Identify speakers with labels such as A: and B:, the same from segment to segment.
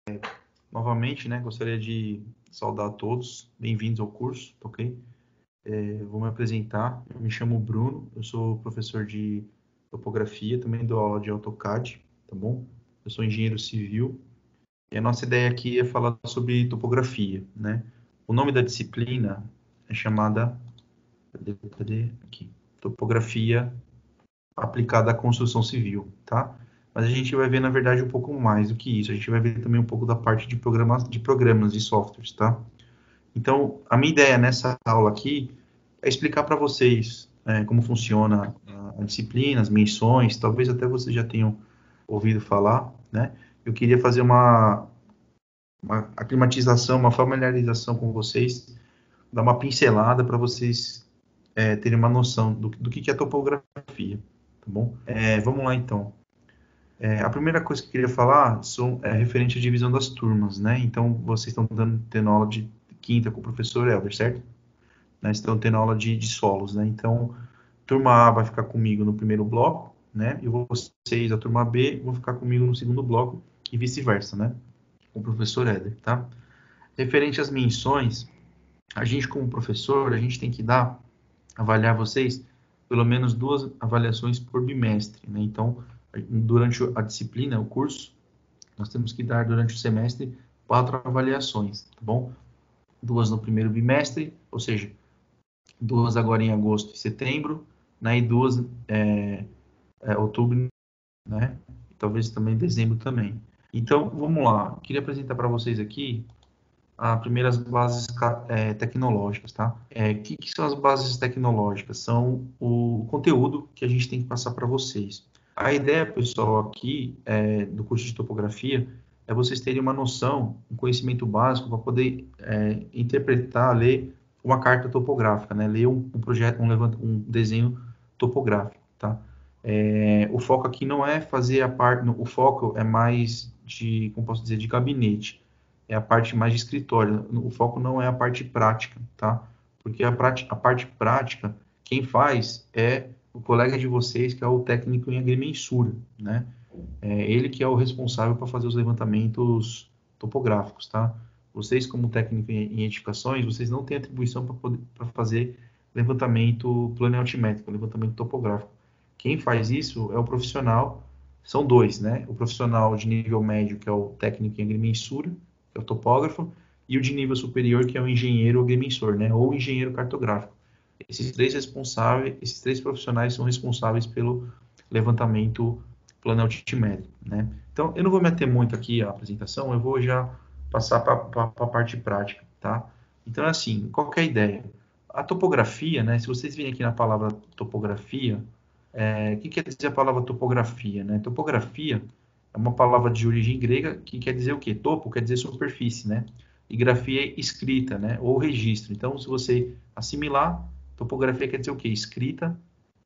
A: Novamente, né, gostaria de saudar a todos, bem-vindos ao curso, ok? Vou me apresentar, eu me chamo Bruno, eu sou professor de topografia, também dou aula de AutoCAD, tá bom? Eu sou engenheiro civil e a nossa ideia aqui é falar sobre topografia, né? O nome da disciplina é chamada, cadê? Aqui, Topografia aplicada à construção civil, tá? Mas a gente vai ver, na verdade, um pouco mais do que isso. A gente vai ver também um pouco da parte de programas e softwares, tá? Então, a minha ideia nessa aula aqui é explicar para vocês como funciona a disciplina, as menções, talvez até vocês já tenham ouvido falar, né? Eu queria fazer uma aclimatização, uma familiarização com vocês, dar uma pincelada para vocês terem uma noção do que é topografia, tá bom? Vamos lá, então. A primeira coisa que eu queria falar é referente à divisão das turmas, né? Então, vocês estão tendo aula de quinta com o professor Helder, certo? Né? Estão tendo aula de solos, né? Então, turma A vai ficar comigo no primeiro bloco, né? E vocês, a turma B, vão ficar comigo no segundo bloco e vice-versa, né? Com o professor Helder, tá? Referente às menções, a gente como professor, a gente tem que avaliar vocês pelo menos 2 avaliações por bimestre, né? Então, durante a disciplina, o curso, nós temos que dar durante o semestre 4 avaliações, tá bom? 2 no primeiro bimestre, ou seja, 2 agora em agosto e setembro, né? E 2 outubro, né? E talvez também dezembro também. Então, vamos lá. Queria apresentar para vocês aqui as primeiras bases tecnológicas, tá? Que são as bases tecnológicas? São o conteúdo que a gente tem que passar para vocês. A ideia, pessoal, aqui do curso de topografia é vocês terem uma noção, um conhecimento básico para poder interpretar, ler uma carta topográfica, né? Ler um projeto, um desenho topográfico, tá? O foco aqui não é fazer a parte, o foco é mais de, como posso dizer, de gabinete. É a parte mais de escritório. O foco não é a parte prática, tá? Porque a parte prática, quem faz é o colega de vocês, que é o técnico em agrimensura, né? É ele que é o responsável para fazer os levantamentos topográficos, tá? Vocês, como técnico em edificações, vocês não têm atribuição para fazer levantamento planialtimétrico, levantamento topográfico. Quem faz isso é o profissional, são 2, né? O profissional de nível médio, que é o técnico em agrimensura, que é o topógrafo, e o de nível superior, que é o engenheiro agrimensor, né? Ou engenheiro cartográfico. Esses três profissionais são responsáveis pelo levantamento planialtimétrico, né? Então, eu não vou meter muito aqui a apresentação, eu vou já passar para a parte prática, tá? Então, assim, qual que é a ideia? A topografia, né? Se vocês virem aqui na palavra topografia, o que quer dizer a palavra topografia, né? Topografia é uma palavra de origem grega que quer dizer o quê? Topo quer dizer superfície, né? E grafia é escrita, né? Ou registro. Então, se você assimilar, topografia quer dizer o quê? Escrita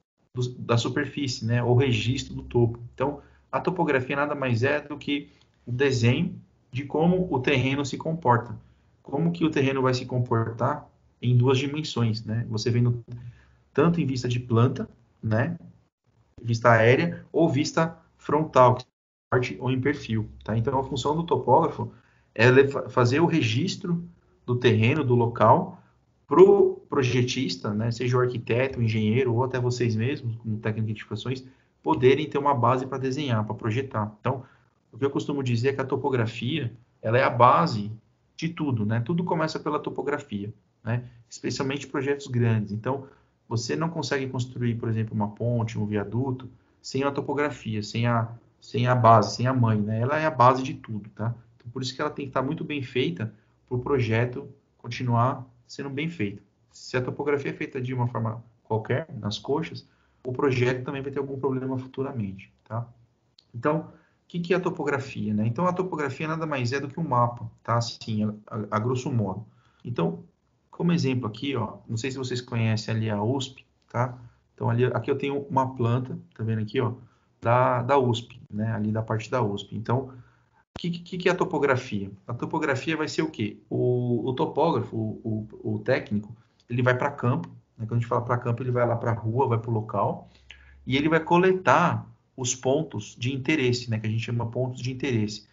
A: da superfície, né? Ou registro do topo. Então, a topografia nada mais é do que o desenho de como o terreno se comporta. Como que o terreno vai se comportar em 2 dimensões, né? Você vendo tanto em vista de planta, né? Vista aérea ou vista frontal, ou em perfil, tá? Então, a função do topógrafo é fazer o registro do terreno, do local, para o projetista, né, seja o arquiteto, o engenheiro ou até vocês mesmos, como técnico de edificações, poderem ter uma base para desenhar, para projetar. Então, o que eu costumo dizer é que a topografia, ela é a base de tudo, né? Tudo começa pela topografia, né? Especialmente projetos grandes. Então, você não consegue construir, por exemplo, uma ponte, um viaduto, sem a topografia, sem a base, sem a mãe, né? Ela é a base de tudo, tá? Então, por isso que ela tem que estar muito bem feita para o projeto continuar sendo bem feito. Se a topografia é feita de uma forma qualquer, nas coxas, o projeto também vai ter algum problema futuramente, tá? Então, o que é a topografia, né? Então, a topografia nada mais é do que um mapa, tá? Assim, a grosso modo. Então, como exemplo aqui, ó, não sei se vocês conhecem ali a USP, tá? Então, aqui eu tenho uma planta, tá vendo aqui, ó, da USP, né? Ali da parte da USP. Então, o que é a topografia? A topografia vai ser o quê? O topógrafo, o técnico, ele vai para campo, né? Quando a gente fala para campo, ele vai lá para a rua, vai para o local, e ele vai coletar os pontos de interesse, né? Que a gente chama pontos de interesse. O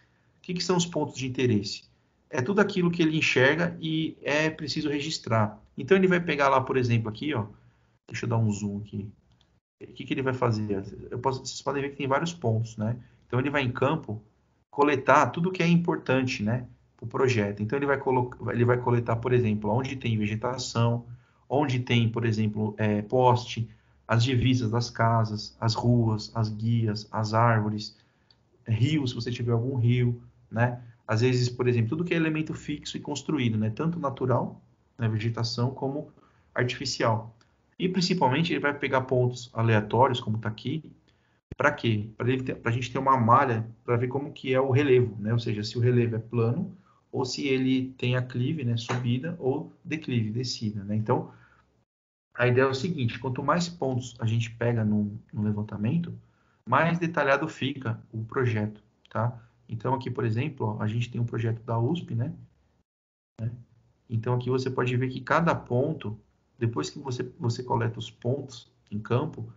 A: que são os pontos de interesse? É tudo aquilo que ele enxerga e é preciso registrar. Então ele vai pegar lá, por exemplo, aqui, ó, deixa eu dar um zoom aqui. O que ele vai fazer? Vocês podem ver que tem vários pontos, né? Então ele vai em campo coletar tudo que é importante, né, para o projeto. Então ele vai coletar, por exemplo, onde tem vegetação, onde tem, por exemplo, poste, as divisas das casas, as ruas, as guias, as árvores, rios, se você tiver algum rio, né? Às vezes, por exemplo, tudo que é elemento fixo e construído, né? Tanto natural, né, vegetação, como artificial. E principalmente ele vai pegar pontos aleatórios, como está aqui, para quê? Para a gente ter uma malha para ver como que é o relevo, né? Ou seja, se o relevo é plano ou se ele tem aclive, né? Subida ou declive, descida, né? Então, a ideia é o seguinte: quanto mais pontos a gente pega no levantamento, mais detalhado fica o projeto, tá? Então, aqui, por exemplo, ó, a gente tem um projeto da USP, né? Então, aqui você pode ver que cada ponto, depois que você coleta os pontos em campo,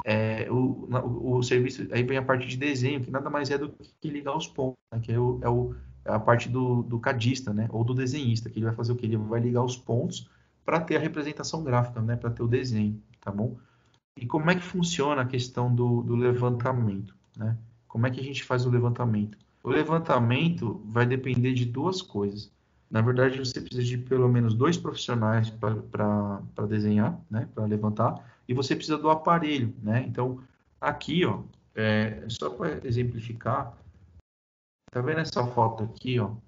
A: o serviço, aí vem a parte de desenho, que nada mais é do que ligar os pontos, né? Que é a parte do cadista, né? Ou do desenhista, que ele vai fazer o quê? Ele vai ligar os pontos para ter a representação gráfica, né? Para ter o desenho, tá bom? E como é que funciona a questão do levantamento, né? Como é que a gente faz o levantamento? O levantamento vai depender de duas coisas. Na verdade, você precisa de pelo menos dois profissionais para desenhar, né? Para levantar, e você precisa do aparelho, né? Então, aqui, ó, só para exemplificar, tá vendo essa foto aqui, ó?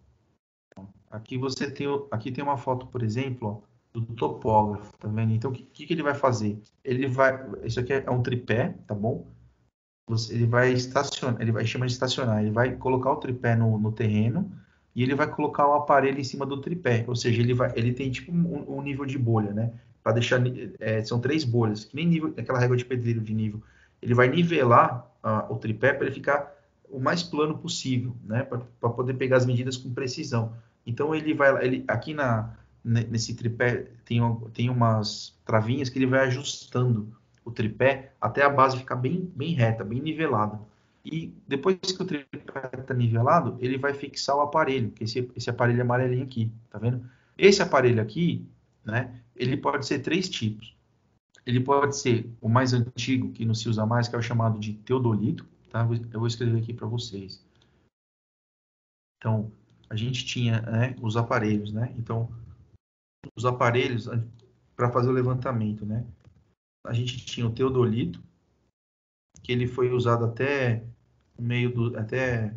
A: Aqui tem uma foto, por exemplo, ó, do topógrafo, tá vendo? Então, o que ele vai fazer? Isso aqui é um tripé, tá bom? Ele vai estacionar, ele vai chamar de estacionar, ele vai colocar o tripé no terreno e ele vai colocar o aparelho em cima do tripé, ou seja, ele tem tipo um nível de bolha, né? Para deixar, são três bolhas, que nem nível, aquela régua de pedreiro de nível. Ele vai nivelar o tripé para ele ficar o mais plano possível, né? Para poder pegar as medidas com precisão. Então aqui nesse tripé tem umas travinhas que ele vai ajustando o tripé até a base ficar bem reta, bem nivelada. E depois que o tripé está nivelado, ele vai fixar o aparelho, que esse aparelho amarelinho aqui, tá vendo? Esse aparelho aqui, né, ele pode ser três tipos. Ele pode ser o mais antigo, que não se usa mais, que é o chamado de teodolito, tá? Eu vou escrever aqui para vocês. Então, a gente tinha, né, os aparelhos, né? Então, os aparelhos para fazer o levantamento, né? A gente tinha o teodolito, que ele foi usado até até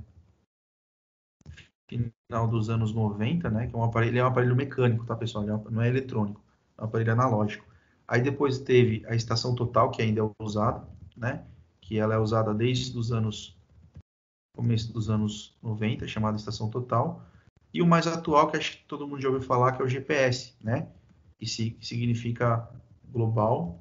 A: final dos anos 90, né? Que ele é um aparelho mecânico, tá, pessoal? Não é eletrônico, é um aparelho analógico. Aí depois teve a estação total, que ainda é usada, né? Que ela é usada desde os começo dos anos 90, chamada estação total. E o mais atual, que acho que todo mundo já ouviu falar, que é o GPS, né? Que significa Global,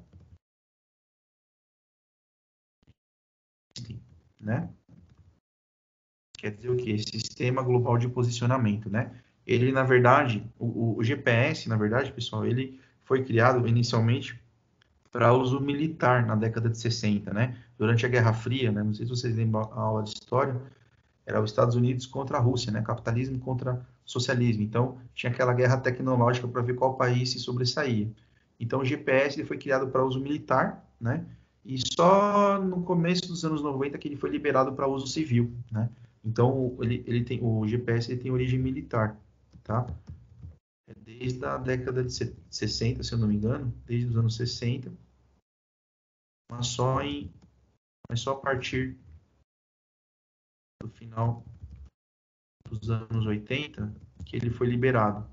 A: né? Quer dizer o quê? Sistema Global de Posicionamento, né? Ele, na verdade, o GPS, na verdade, pessoal, ele foi criado inicialmente para uso militar na década de 60, né? Durante a Guerra Fria, né? Não sei se vocês lembram a aula de história, era os Estados Unidos contra a Rússia, né? Capitalismo contra socialismo. Então, tinha aquela guerra tecnológica para ver qual país se sobressaía. Então, o GPS ele foi criado para uso militar, né? E só no começo dos anos 90 que ele foi liberado para uso civil, né? Então, o GPS ele tem origem militar, tá? Desde a década de 60, se eu não me engano, desde os anos 60, mas só a partir do final dos anos 80 que ele foi liberado.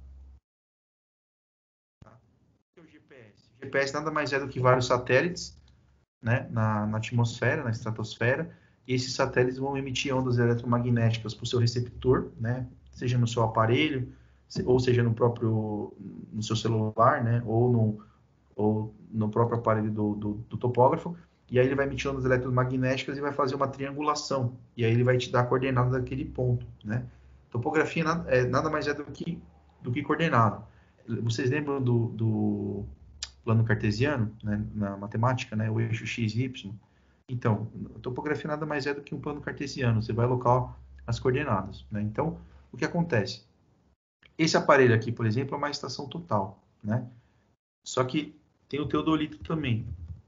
A: Tá? O que é o GPS? O GPS nada mais é do que vários satélites, né, na atmosfera, na estratosfera, e esses satélites vão emitir ondas eletromagnéticas para o seu receptor, né, seja no seu aparelho, ou seja no seu celular, né, ou no próprio aparelho do topógrafo, e aí ele vai emitir ondas eletromagnéticas e vai fazer uma triangulação, e aí ele vai te dar a coordenada daquele ponto, né. Topografia nada mais é do que coordenada. Vocês lembram do plano cartesiano, né, na matemática, né, o eixo x, y? Então, a topografia nada mais é do que um plano cartesiano. Você vai alocar as coordenadas, né? Então, o que acontece? Esse aparelho aqui, por exemplo, é uma estação total, né? Só que tem o teodolito também,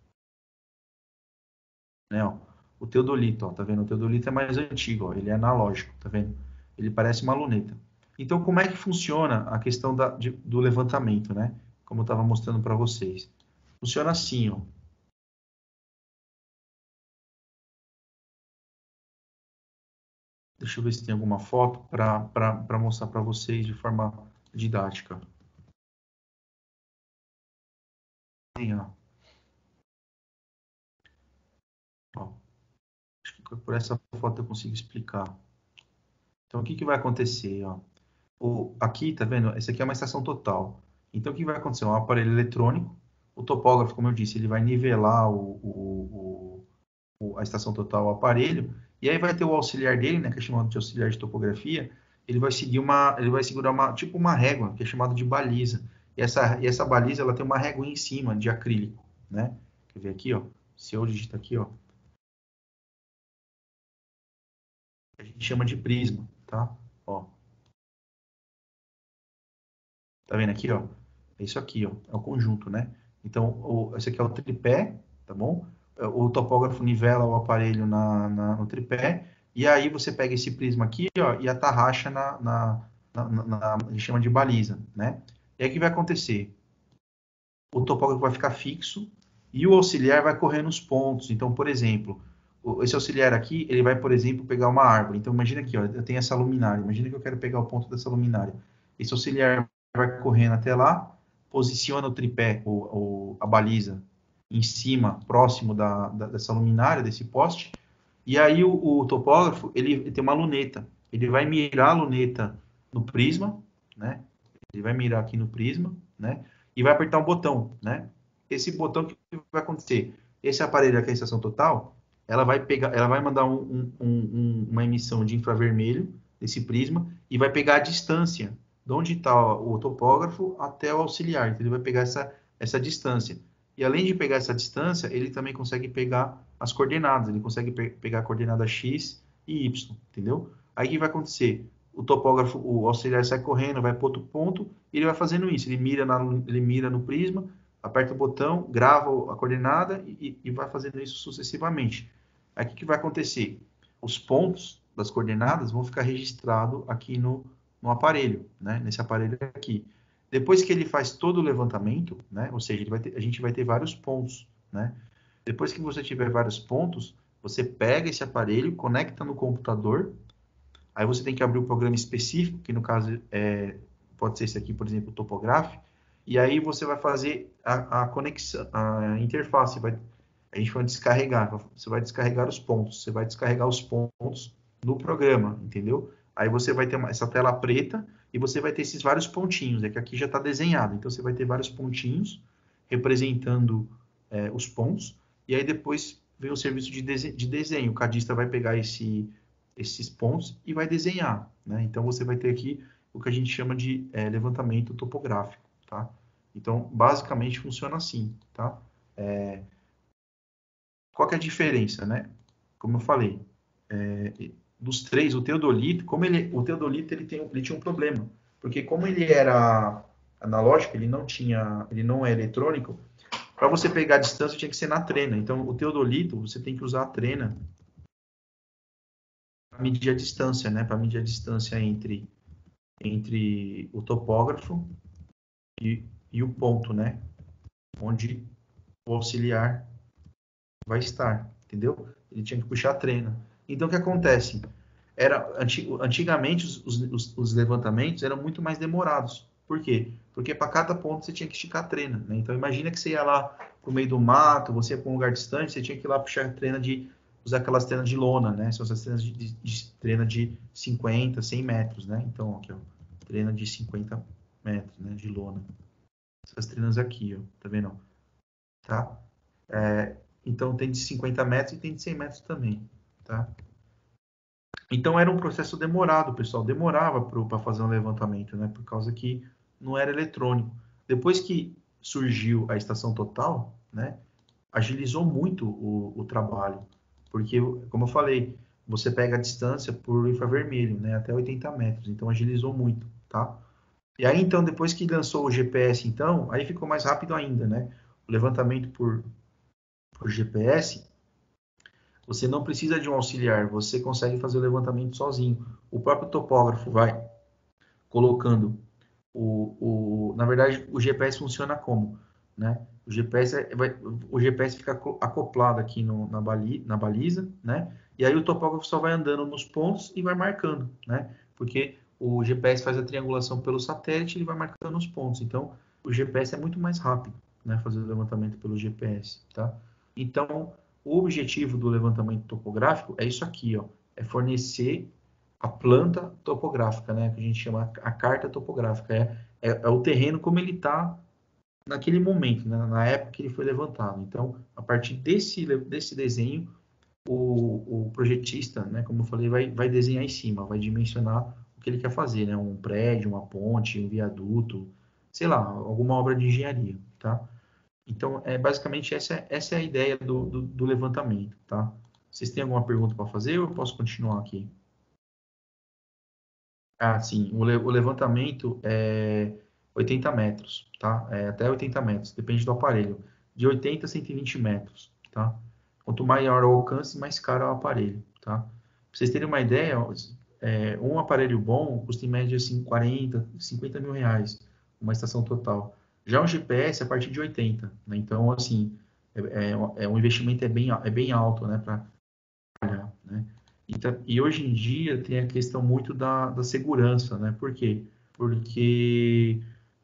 A: né? Ó, o teodolito, ó, tá vendo? O teodolito é mais antigo, ó, ele é analógico, tá vendo? Ele parece uma luneta. Então, como é que funciona a questão do levantamento, né? Como eu estava mostrando para vocês. Funciona assim, ó. Deixa eu ver se tem alguma foto para mostrar para vocês de forma didática. Tem, ó. Ó, acho que por essa foto eu consigo explicar. Então, o que vai acontecer? Ó? Aqui, tá vendo? Essa aqui é uma estação total. Então, o que vai acontecer? Um aparelho eletrônico. O topógrafo, como eu disse, ele vai nivelar a estação total ao aparelho. E aí vai ter o auxiliar dele, né, que é chamado de auxiliar de topografia. Ele vai segurar tipo uma régua, que é chamado de baliza. E essa baliza, ela tem uma régua em cima de acrílico, né? Quer ver aqui, ó? Se eu digitar aqui, ó, a gente chama de prisma, tá? Ó, tá vendo aqui, ó? É isso aqui, ó, é o conjunto, né? Então, esse aqui é o tripé, tá bom? O topógrafo nivela o aparelho no tripé, e aí você pega esse prisma aqui, ó, e atarracha a gente chama de baliza, né? E aí o que vai acontecer? O topógrafo vai ficar fixo e o auxiliar vai correr nos pontos. Então, por exemplo, esse auxiliar aqui, ele vai, por exemplo, pegar uma árvore. Então, imagina aqui, ó, eu tenho essa luminária. Imagina que eu quero pegar o ponto dessa luminária. Esse auxiliar vai correndo até lá, posiciona o tripé, a baliza, em cima, próximo dessa luminária, desse poste. E aí o topógrafo, ele tem uma luneta. Ele vai mirar a luneta no prisma, né? Ele vai mirar aqui no prisma, né? E vai apertar um botão, né? Esse botão, o que vai acontecer? Esse aparelho aqui, a estação total, ela vai pegar, ela vai mandar uma emissão de infravermelho desse prisma e vai pegar a distância de onde está o topógrafo até o auxiliar. Então, ele vai pegar essa distância. E além de pegar essa distância, ele também consegue pegar as coordenadas. Ele consegue pegar a coordenada x e y, entendeu? Aí o que vai acontecer? O topógrafo, o auxiliar sai correndo, vai para outro ponto, e ele vai fazendo isso. Ele mira no prisma, aperta o botão, grava a coordenada e vai fazendo isso sucessivamente. Aí o que vai acontecer? Os pontos das coordenadas vão ficar registrados aqui no aparelho, né? Nesse aparelho aqui. Depois que ele faz todo o levantamento, né? Ou seja, a gente vai ter vários pontos, né? Depois que você tiver vários pontos, você pega esse aparelho, conecta no computador. Aí você tem que abrir o programa específico, que no caso pode ser esse aqui, por exemplo, o Topograph, e aí você vai fazer a conexão, a interface, a gente vai descarregar, você vai descarregar os pontos, você vai descarregar os pontos no programa, entendeu? Aí você vai ter essa tela preta e você vai ter esses vários pontinhos, é que aqui já está desenhado, então você vai ter vários pontinhos representando os pontos, e aí depois vem o serviço de desenho, o cadista vai pegar esses pontos e vai desenhar, né? Então você vai ter aqui o que a gente chama de levantamento topográfico, tá? Então, basicamente funciona assim, tá? Qual que é a diferença, né? Como eu falei, dos três, o teodolito, o teodolito ele tinha um problema, porque como ele era analógico, ele não é eletrônico, para você pegar a distância tinha que ser na trena. Então, o teodolito, você tem que usar a trena para medir a distância, né? Para medir a distância entre o topógrafo e o ponto, né? Onde o auxiliar vai estar, entendeu? Ele tinha que puxar a trena. Então, o que acontece? Antigamente, os levantamentos eram muito mais demorados. Por quê? Porque para cada ponto você tinha que esticar a trena, né? Então, imagina que você ia lá pro meio do mato, você ia para um lugar distante, você tinha que ir lá puxar a trena usar aquelas trenas de lona, né? São essas trenas de trena de 50, 100 metros, né? Então, aqui, ó, trena de 50 metros, né? De lona. Essas trenas aqui, ó, tá vendo? Tá? Então, tem de 50 metros e tem de 100 metros também, tá? Então, era um processo demorado, pessoal. Demorava para fazer um levantamento, né? Por causa que não era eletrônico. Depois que surgiu a estação total, né? Agilizou muito o trabalho. Porque, como eu falei, você pega a distância por infravermelho, né, até 80 metros, então agilizou muito, tá? E aí, então, depois que lançou o GPS, então, aí ficou mais rápido ainda, né? O levantamento por GPS, você não precisa de um auxiliar, você consegue fazer o levantamento sozinho. O próprio topógrafo vai colocando na verdade, o GPS funciona como, né? O GPS fica acoplado aqui na baliza, né? E aí o topógrafo só vai andando nos pontos e vai marcando, né? Porque o GPS faz a triangulação pelo satélite e ele vai marcando os pontos. Então, o GPS é muito mais rápido, né? Fazer o levantamento pelo GPS, tá? Então, o objetivo do levantamento topográfico é isso aqui, ó. É fornecer a planta topográfica, né? Que a gente chama a carta topográfica. É o terreno como ele está naquele momento, né? Na época que ele foi levantado. Então, a partir desse desenho, o projetista, né? Como eu falei, vai desenhar em cima, vai dimensionar o que ele quer fazer, né? Um prédio, uma ponte, um viaduto, sei lá, alguma obra de engenharia, tá? Então, basicamente essa é a ideia do levantamento, tá? Vocês têm alguma pergunta para fazer ou eu posso continuar aqui? Ah, sim. O levantamento é 80 metros, tá? É até 80 metros, depende do aparelho. De 80 a 120 metros, tá? Quanto maior o alcance, mais caro é o aparelho, tá? Pra vocês terem uma ideia, um aparelho bom custa em média assim, 40, 50 mil reais, uma estação total. Já um GPS é a partir de 80, né? Então, assim, um investimento é bem alto, né? Para trabalhar, né? E hoje em dia tem a questão muito da segurança, né? Por quê? Porque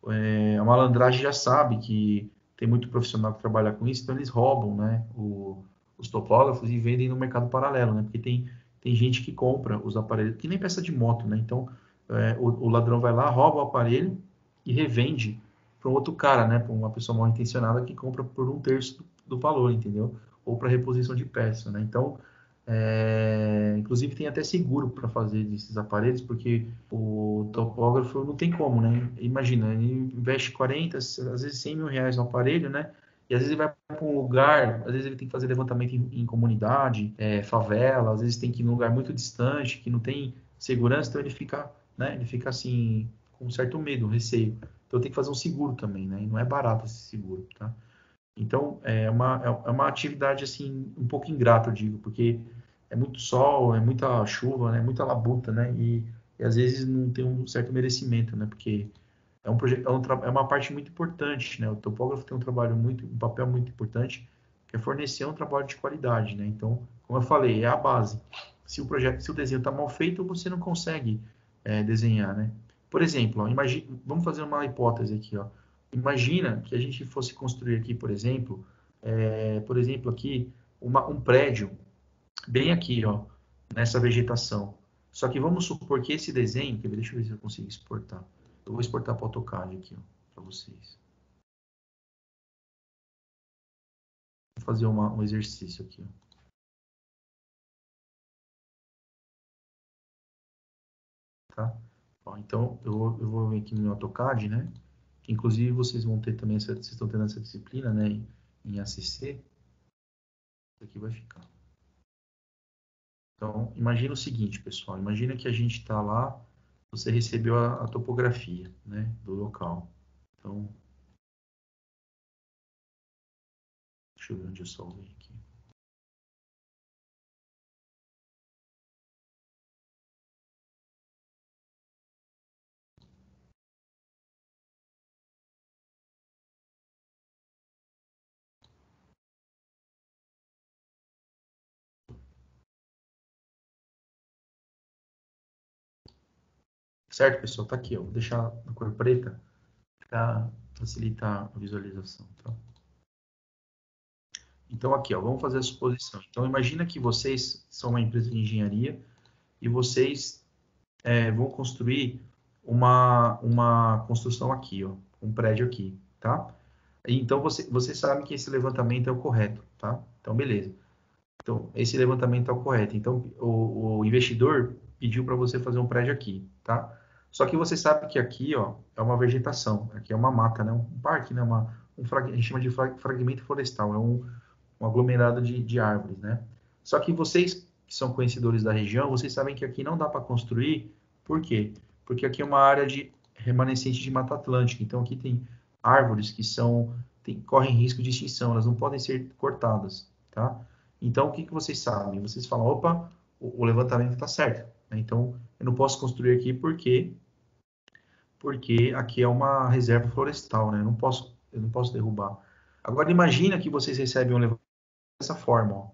A: a malandragem já sabe que tem muito profissional que trabalha com isso, então eles roubam, né? Os topógrafos e vendem no mercado paralelo, né? Porque tem gente que compra os aparelhos, que nem peça de moto, né? Então o ladrão vai lá, rouba o aparelho e revende para um outro cara, né? Para uma pessoa mal intencionada que compra por um terço do valor, entendeu? Ou para reposição de peça, né? Então inclusive tem até seguro para fazer desses aparelhos, porque o topógrafo não tem como, né? Imagina, ele investe 40, às vezes 100 mil reais no aparelho, né? E às vezes ele vai para um lugar, às vezes ele tem que fazer levantamento em comunidade, favela, às vezes tem que ir num lugar muito distante, que não tem segurança, então ele fica, né? Ele fica assim, com um certo medo, receio. Então tem que fazer um seguro também, né? E não é barato esse seguro, tá? Então, é uma atividade, assim, um pouco ingrata, eu digo, porque é muito sol, é muita chuva, né, muita labuta, né, e às vezes não tem um certo merecimento, né, porque é uma parte muito importante, né, o topógrafo tem um papel muito importante, que é fornecer um trabalho de qualidade, né, então, como eu falei, é a base. Se o desenho está mal feito, você não consegue desenhar, né. Por exemplo, ó, vamos fazer uma hipótese aqui, ó. Imagina que a gente fosse construir aqui, por exemplo, aqui, um prédio bem aqui, ó, nessa vegetação. Só que vamos supor que esse desenho, quer ver, deixa eu ver se eu consigo exportar. Eu vou exportar para o AutoCAD aqui, ó, para vocês. Vou fazer um exercício aqui, ó, tá? Ó, então, eu vou vir aqui no meu AutoCAD, né? Inclusive, vocês vão ter também, vocês estão tendo essa disciplina, né, em ACC. Isso aqui vai ficar. Então, imagina o seguinte, pessoal. Imagina que a gente está lá, você recebeu a topografia, né, do local. Então, deixa eu ver onde eu salvei aqui. Certo, pessoal? Tá aqui, ó. Vou deixar na cor preta para facilitar a visualização, tá? Então, aqui, ó, vamos fazer a suposição. Então, imagina que vocês são uma empresa de engenharia e vocês vão construir uma construção aqui, ó, um prédio aqui, tá? Então, você sabe que esse levantamento é o correto, tá? Então, beleza. Então, esse levantamento é o correto. Então, o investidor pediu para você fazer um prédio aqui, tá? Só que você sabe que aqui, ó, é uma vegetação, aqui é uma mata, né? Um parque, né? A gente chama de fragmento florestal, é um aglomerado de árvores, né? Só que vocês que são conhecedores da região, vocês sabem que aqui não dá para construir. Por quê? Porque aqui é uma área de remanescente de Mata Atlântica. Então, aqui tem árvores que correm risco de extinção, elas não podem ser cortadas, tá? Então, o que vocês sabem? Vocês falam, opa, o levantamento está certo, né? Então, eu não posso construir aqui porque aqui é uma reserva florestal, né? Eu não posso derrubar. Agora, imagina que vocês recebem um levantamento dessa forma, ó.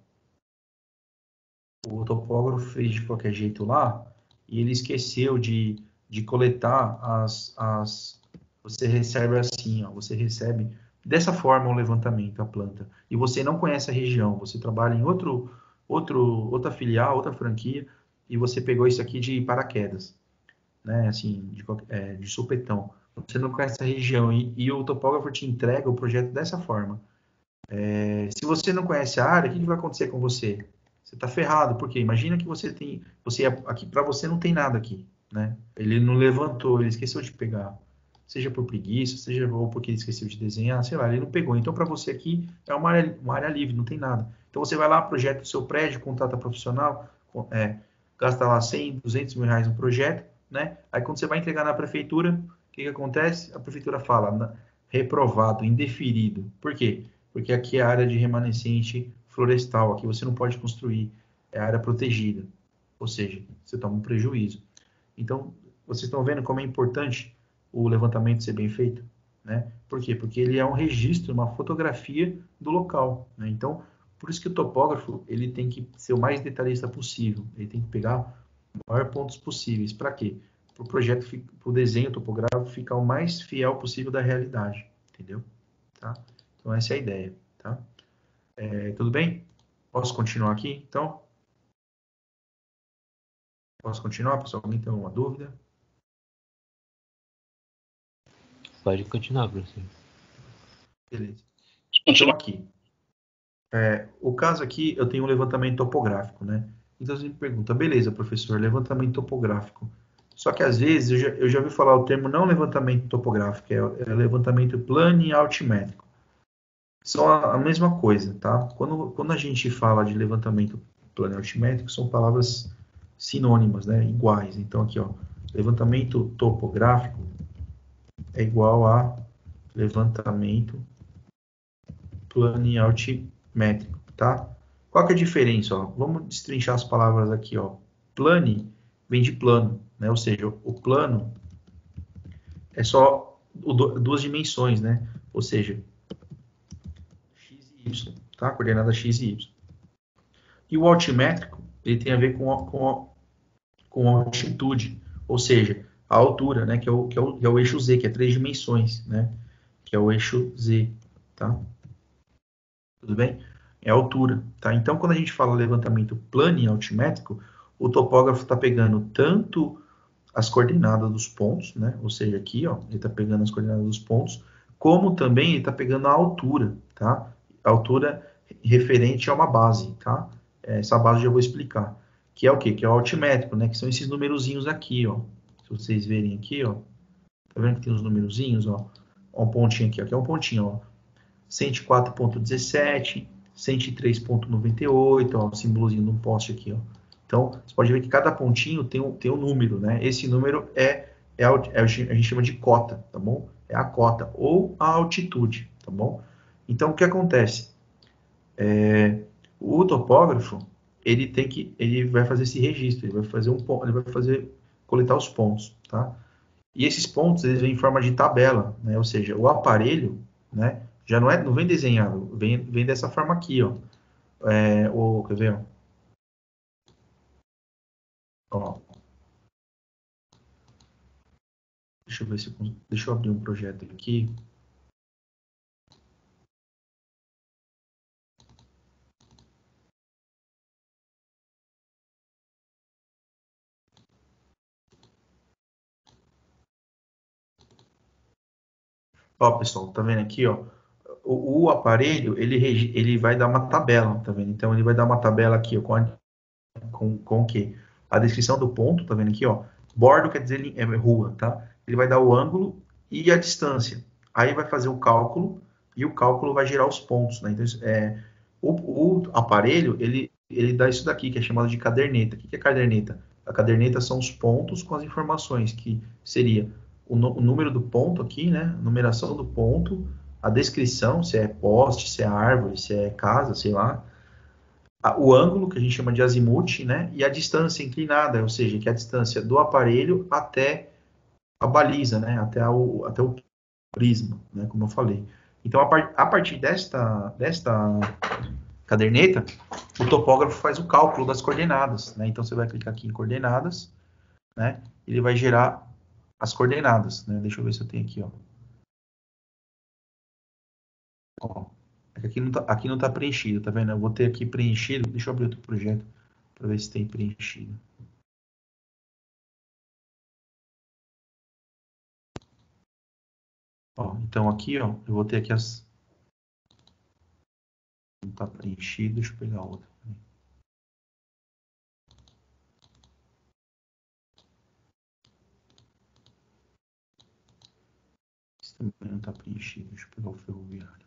A: O topógrafo fez de qualquer jeito lá e ele esqueceu de coletar você recebe assim, ó, você recebe dessa forma o levantamento, a planta. E você não conhece a região, você trabalha em outra filial, outra franquia, e você pegou isso aqui de paraquedas, né, assim, de supetão. Você não conhece a região e o topógrafo te entrega o projeto dessa forma. Se você não conhece a área, o que vai acontecer com você? Você está ferrado, porque imagina que aqui para você não tem nada aqui, né? Ele não levantou, ele esqueceu de pegar, seja por preguiça, seja ou porque ele esqueceu de desenhar, sei lá, ele não pegou. Então para você aqui é uma área livre, não tem nada. Então você vai lá, projeta o seu prédio, contrata profissional, gasta lá 100, 200 mil reais no projeto, né? Aí quando você vai entregar na prefeitura, o que acontece? A prefeitura fala reprovado, indeferido. Por quê? Porque aqui é a área de remanescente florestal, aqui você não pode construir, é área protegida, ou seja, você toma um prejuízo. Então, vocês estão vendo como é importante o levantamento ser bem feito, né? Por quê? Porque ele é um registro, uma fotografia do local, né? Então, por isso que o topógrafo, ele tem que ser o mais detalhista possível, ele tem que pegar os maiores pontos possíveis. Para quê? Para o projeto, para o desenho topográfico ficar o mais fiel possível da realidade, entendeu? Tá? Então, essa é a ideia, tá? Tudo bem? Posso continuar aqui, então? Posso continuar, pessoal? Alguém tem alguma dúvida?
B: Pode continuar, professor.
A: Beleza. Então, aqui. O caso aqui, eu tenho um levantamento topográfico, né? Então, você me pergunta, beleza, professor, levantamento topográfico. Só que, às vezes, eu já ouvi falar o termo não levantamento topográfico, é levantamento plano e altimétrico. São a mesma coisa, tá? Quando a gente fala de levantamento plano e altimétrico, são palavras sinônimas, né? Iguais. Então, aqui, ó, levantamento topográfico é igual a levantamento plano e altimétrico, tá? Qual que é a diferença, ó? Vamos destrinchar as palavras aqui, ó. Plane vem de plano, né? Ou seja, o plano é só duas dimensões, né? Ou seja, x e y, tá? Coordenada x e y. E o altimétrico, ele tem a ver com a altitude, ou seja, a altura, né? Que é o eixo z, que é 3 dimensões, né? Que é o eixo z, tá? Tudo bem? É a altura, tá? Então, quando a gente fala levantamento plano e altimétrico, o topógrafo está pegando tanto as coordenadas dos pontos, né? Ou seja, aqui, ó, ele está pegando as coordenadas dos pontos, como também ele está pegando a altura, tá? A altura referente a uma base, tá? Essa base eu já vou explicar. Que é o quê? Que é o altimétrico, né? Que são esses numerozinhos aqui, ó. Se vocês verem aqui, ó. Tá vendo que tem os numerozinhos, ó? Ó, um pontinho aqui, ó. Aqui é um pontinho, ó. 104.17, 103.98, ó, o símbolozinho de um poste aqui, ó. Então, você pode ver que cada pontinho tem um número, né? Esse número a gente chama de cota, tá bom? É a cota ou a altitude, tá bom? Então, o que acontece? O topógrafo, ele vai fazer esse registro, ele vai coletar os pontos, tá? E esses pontos, eles vêm em forma de tabela, né? Ou seja, o aparelho, né? Já não vem desenhado, vem dessa forma aqui, ó. Quer ver? Ó, deixa eu abrir um projeto aqui. Ó, pessoal, tá vendo aqui, ó? O aparelho, ele vai dar uma tabela, tá vendo? Então, ele vai dar uma tabela aqui, ó, com o quê? A descrição do ponto, tá vendo aqui, ó? Bordo quer dizer rua, tá? Ele vai dar o ângulo e a distância. Aí vai fazer o cálculo e o cálculo vai gerar os pontos, né? Então, o aparelho, ele ele dá isso daqui, que é chamado de caderneta. O que é caderneta? A caderneta são os pontos com as informações, que seria o número do ponto aqui, né? A numeração do ponto, a descrição, se é poste, se é árvore, se é casa, sei lá. O ângulo, que a gente chama de azimuth, né? E a distância inclinada, ou seja, que é a distância do aparelho até a baliza, né? Até o prisma, né? Como eu falei. Então, a partir desta caderneta, o topógrafo faz o cálculo das coordenadas, né? Então, você vai clicar aqui em coordenadas, né? Ele vai gerar as coordenadas, né? Deixa eu ver se eu tenho aqui, ó. Ó, aqui não tá preenchido, tá vendo? Eu vou ter aqui preenchido. Deixa eu abrir outro projeto para ver se tem preenchido. Ó, então aqui, ó, eu vou ter aqui as... Não tá preenchido, deixa eu pegar outra. Esse também não tá preenchido, deixa eu pegar o ferroviário.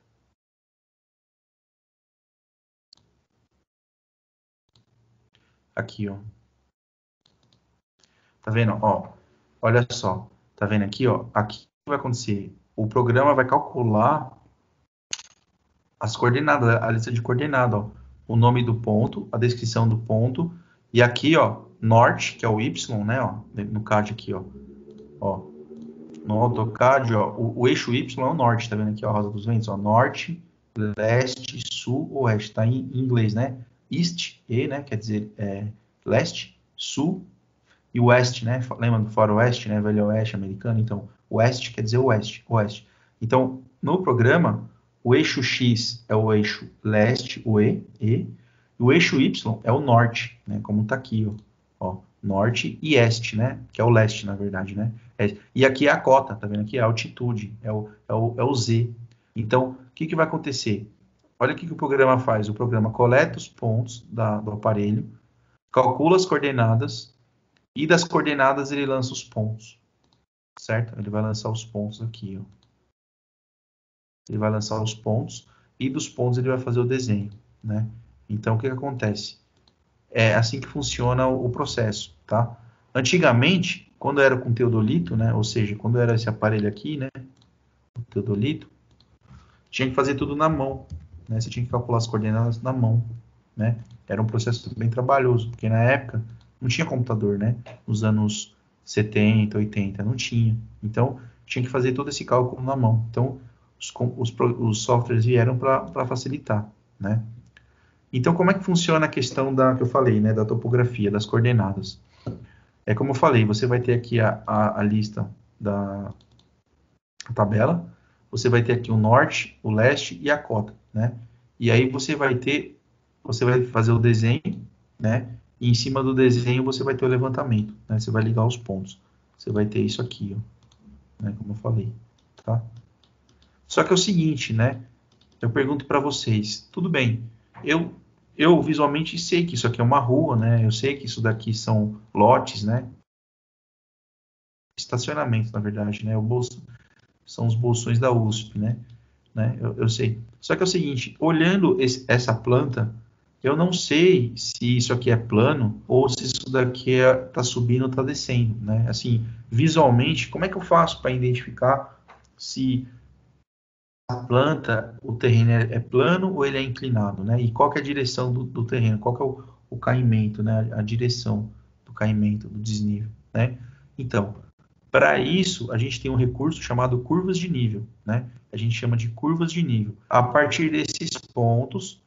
A: Aqui, ó. Tá vendo? Ó, olha só. Tá vendo aqui, ó? Aqui o que vai acontecer? O programa vai calcular as coordenadas, a lista de coordenadas, ó. O nome do ponto, a descrição do ponto, e aqui, ó, norte, que é o Y, né, ó, no CAD aqui, ó. Ó, no AutoCAD, ó, o eixo Y é o norte, tá vendo aqui, ó, a rosa dos ventos, ó, norte, leste, sul, oeste, tá em inglês, né? East, né, quer dizer, leste, sul, e oeste, né? Lembra do faroeste, né? Velho oeste americano? Então, oeste quer dizer oeste, oeste. Então, no programa, o eixo X é o eixo leste, o e o eixo Y é o norte, né? Como tá aqui, ó, norte e este, né? Que é o leste, na verdade, né? E aqui é a cota, tá vendo aqui? É a altitude, é o Z. Então, o que vai acontecer? Olha o que o programa faz. O programa coleta os pontos do aparelho, calcula as coordenadas, e das coordenadas ele lança os pontos, certo? Ele vai lançar os pontos aqui, ó. Ele vai lançar os pontos e dos pontos ele vai fazer o desenho, né? Então, o que acontece? É assim que funciona o processo, tá? Antigamente, quando era com teodolito, né? Ou seja, quando era esse aparelho aqui, né? O teodolito, tinha que fazer tudo na mão, né? Você tinha que calcular as coordenadas na mão, né? Era um processo bem trabalhoso, porque na época não tinha computador, né? Nos anos 70, 80, não tinha. Então, tinha que fazer todo esse cálculo na mão. Então, os softwares vieram para facilitar, né? Então, como é que funciona a questão que eu falei, né? Da topografia, das coordenadas? É como eu falei, você vai ter aqui a lista da tabela, você vai ter aqui o norte, o leste e a cota, né? E aí você vai fazer o desenho, né? E em cima do desenho você vai ter o levantamento, né? Você vai ligar os pontos. Você vai ter isso aqui, ó, né? Como eu falei, tá? Só que é o seguinte, né? Eu pergunto para vocês, tudo bem? Eu visualmente sei que isso aqui é uma rua, né? Eu sei que isso daqui são lotes, né? Estacionamento, na verdade, né? São os bolsões da USP, né? Eu sei. Só que é o seguinte, olhando essa planta, eu não sei se isso aqui é plano ou se isso daqui está subindo ou está descendo, né? Assim, visualmente, como é que eu faço para identificar se a planta, o terreno é plano ou ele é inclinado, né? E qual que é a direção do terreno? Qual que é o caimento, né? A direção do caimento, do desnível, né? Então, para isso, a gente tem um recurso chamado curvas de nível, né? A gente chama de curvas de nível. A partir desses pontos,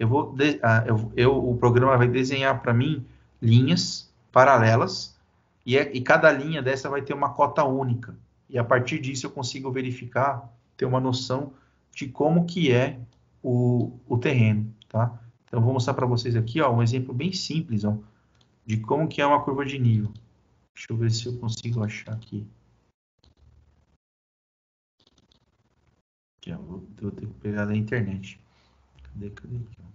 A: o programa vai desenhar para mim linhas paralelas e cada linha dessa vai ter uma cota única. E a partir disso eu consigo verificar, ter uma noção de como que é o terreno, tá? Então eu vou mostrar para vocês aqui, ó, um exemplo bem simples, ó, de como que é uma curva de nível. Deixa eu ver se eu consigo achar aqui. Aqui, ó, vou ter que pegar da internet. Cadê aqui, ó?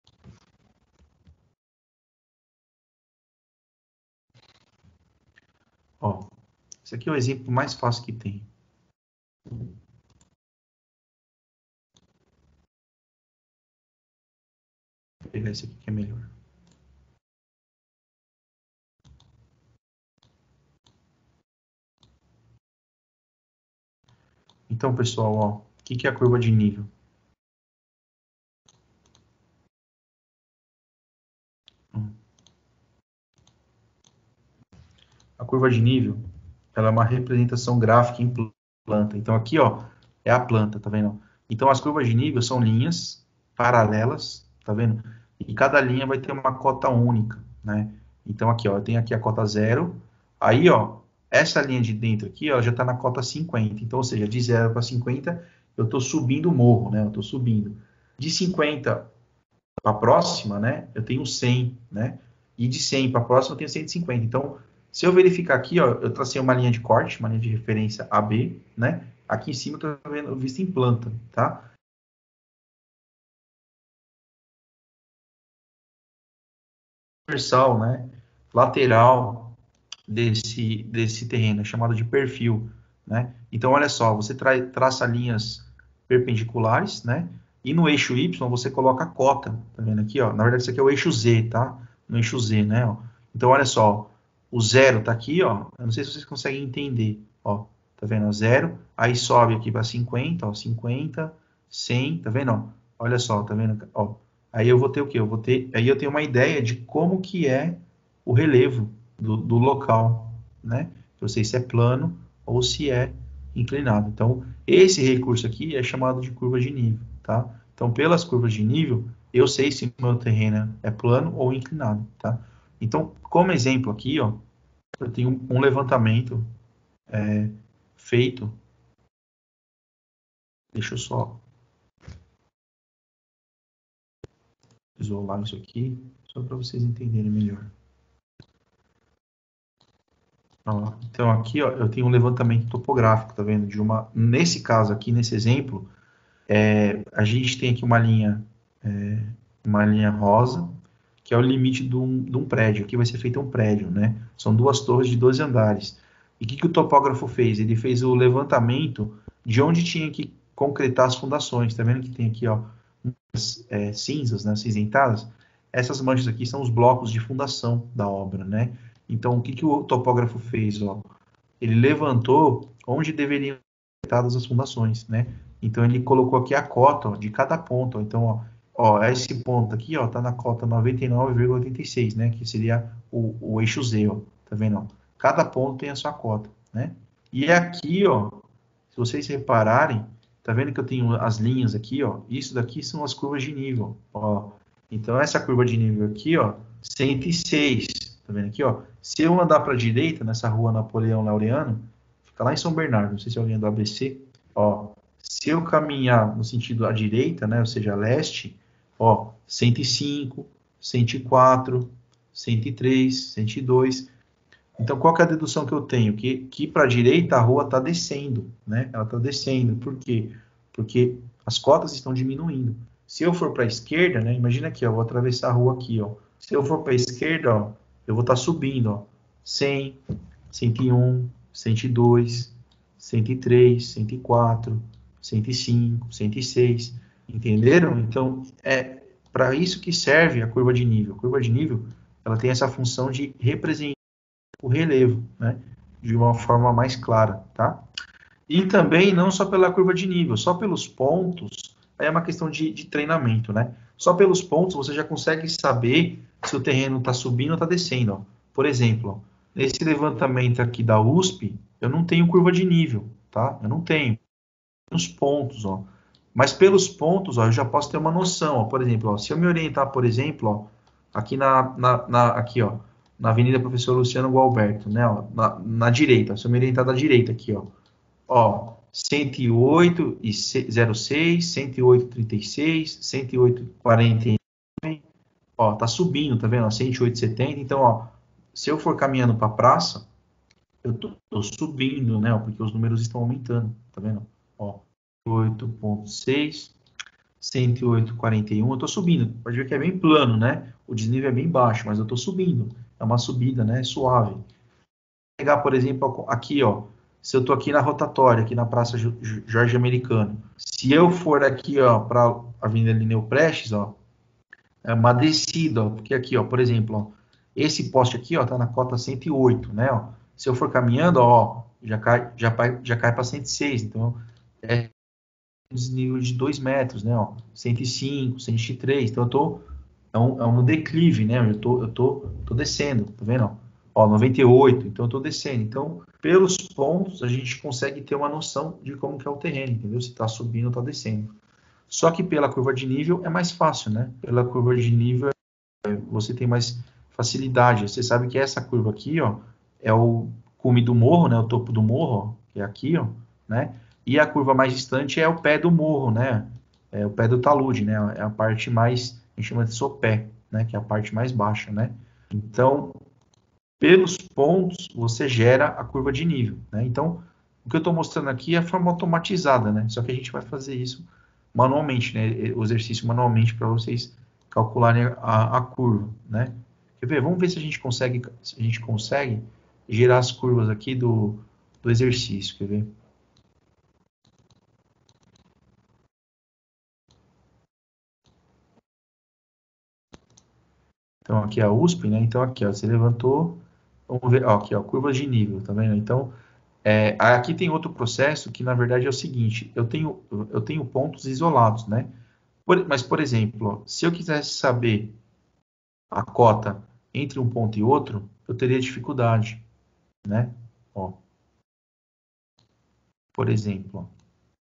A: Ó, esse aqui é o exemplo mais fácil que tem. Vou pegar esse aqui que é melhor. Então, pessoal, ó, o que é a curva de nível? A curva de nível, ela é uma representação gráfica em planta. Então, aqui, ó, é a planta, tá vendo? Então, as curvas de nível são linhas paralelas, tá vendo? E cada linha vai ter uma cota única, né? Então, aqui, ó, eu tenho aqui a cota 0. Aí, ó, essa linha de dentro aqui, ó, já está na cota 50. Então, ou seja, de 0 para 50, eu estou subindo o morro, né? Eu estou subindo. De 50 para a próxima, né? Eu tenho 100, né? E de 100 para a próxima, eu tenho 150. Então, se eu verificar aqui, ó, eu tracei uma linha de corte, uma linha de referência AB, né? Aqui em cima eu estou vendo vista em planta, tá? Transversal, né? Lateral desse terreno, é chamado de perfil, né? Então, olha só, você traça linhas perpendiculares, né? E no eixo Y você coloca a cota, tá vendo aqui, ó? Na verdade, isso aqui é o eixo Z, tá? No eixo Z, né? Ó. Então, olha só, o zero tá aqui, ó. Eu não sei se vocês conseguem entender, ó. Tá vendo? Zero, aí sobe aqui para 50, ó, 50, 100, tá vendo? Ó? Olha só, tá vendo? Ó. Aí eu vou ter o quê? Aí eu tenho uma ideia de como que é o relevo do local, né? Eu sei se é plano ou se é inclinado. Então, esse recurso aqui é chamado de curva de nível, tá? Então, pelas curvas de nível, eu sei se o meu terreno é plano ou inclinado, tá? Então, como exemplo aqui, ó, eu tenho um levantamento feito. Deixa eu só isolar isso aqui, só para vocês entenderem melhor. Ó, então, aqui, ó, eu tenho um levantamento topográfico, tá vendo? Nesse caso aqui, nesse exemplo, a gente tem aqui uma linha rosa, que é o limite de um prédio. Aqui vai ser feito um prédio, né? São duas torres de 12 andares. E o que o topógrafo fez? Ele fez o levantamento de onde tinha que concretar as fundações. Tá vendo que tem aqui, ó, cinzas, né, cinzentadas? Essas manchas aqui são os blocos de fundação da obra, né? Então, o que o topógrafo fez? Ó? Ele levantou onde deveriam ser concretadas as fundações, né? Então, ele colocou aqui a cota, ó, de cada ponto. Ó. Então, esse ponto aqui, ó, tá na cota 99,86, né? Que seria o eixo Z, ó. Tá vendo? Ó? Cada ponto tem a sua cota, né? E aqui, ó, se vocês repararem, tá vendo que eu tenho as linhas aqui, ó? Isso daqui são as curvas de nível, ó. Então, essa curva de nível aqui, ó, 106, tá vendo aqui, ó? Se eu andar para a direita, nessa rua Napoleão Laureano, fica lá em São Bernardo, não sei se alguém é do ABC, ó, se eu caminhar no sentido à direita, né, ou seja, a leste, ó, 105, 104, 103, 102. Então, qual que é a dedução que eu tenho? Que para a direita a rua está descendo, né? Ela está descendo. Por quê? Porque as cotas estão diminuindo. Se eu for para a esquerda, né? Imagina aqui, ó, eu vou atravessar a rua aqui, ó. Se eu for para a esquerda, ó, eu vou estar subindo, ó. 100, 101, 102, 103, 104, 105, 106. Entenderam? Então, é para isso que serve a curva de nível. A curva de nível, ela tem essa função de representar o relevo, né, de uma forma mais clara, tá? E também não só pela curva de nível, só pelos pontos, aí é uma questão de treinamento, né? Só pelos pontos você já consegue saber se o terreno está subindo ou está descendo. Ó. Por exemplo, ó, nesse levantamento aqui da USP, eu não tenho curva de nível, tá? Eu não tenho. Os pontos, ó. Mas pelos pontos, ó, eu já posso ter uma noção. Ó. Por exemplo, ó, se eu me orientar, por exemplo, ó, aqui aqui, ó, na Avenida Professor Luciano Gualberto, né, ó, na direita, se eu me orientar da direita aqui, ó, 108,06, 108,36, 108,49, ó, tá subindo, tá vendo? 108,70. Então, ó, se eu for caminhando para a praça, eu tô subindo, né? Porque os números estão aumentando, tá vendo? Ó, 8,6, 108,41, eu tô subindo. Pode ver que é bem plano, né? O desnível é bem baixo, mas eu tô subindo. É uma subida, né? Suave. Vou pegar, por exemplo, aqui, ó. Se eu tô aqui na rotatória, aqui na Praça Jorge Americano. Se eu for aqui, ó, para a Avenida Lineu Prestes, ó, é uma descida, ó, porque aqui, ó, por exemplo, ó, esse poste aqui, ó, tá na cota 108, né, ó. Se eu for caminhando, ó, já cai para 106, então desnível de 2 metros, né? Ó, 105, 103. Então, eu tô é um declive, né? Eu tô descendo, tá vendo? Ó, 98, então eu tô descendo. Então, pelos pontos, a gente consegue ter uma noção de como que é o terreno, entendeu? Se tá subindo ou tá descendo. Só que pela curva de nível é mais fácil, né? Pela curva de nível você tem mais facilidade. Você sabe que essa curva aqui, ó, é o cume do morro, né? O topo do morro, ó, que é aqui, ó, né? E a curva mais distante é o pé do morro, né? É o pé do talude, né? É a parte mais, a gente chama de sopé, né? Que é a parte mais baixa, né? Então, pelos pontos, você gera a curva de nível, né? Então, o que eu estou mostrando aqui é a forma automatizada, né? Só que a gente vai fazer isso manualmente, né? O exercício manualmente para vocês calcularem a curva, né? Quer ver? Vamos ver se a gente consegue gerar as curvas aqui do exercício, quer ver? Então, aqui é a USP, né? Então, aqui, ó, você levantou, vamos ver, ó, aqui, ó, curvas de nível, tá vendo? Então, aqui tem outro processo que, na verdade, é o seguinte, eu tenho pontos isolados, né? Mas, por exemplo, ó, se eu quisesse saber a cota entre um ponto e outro, eu teria dificuldade, né? Ó, por exemplo, ó,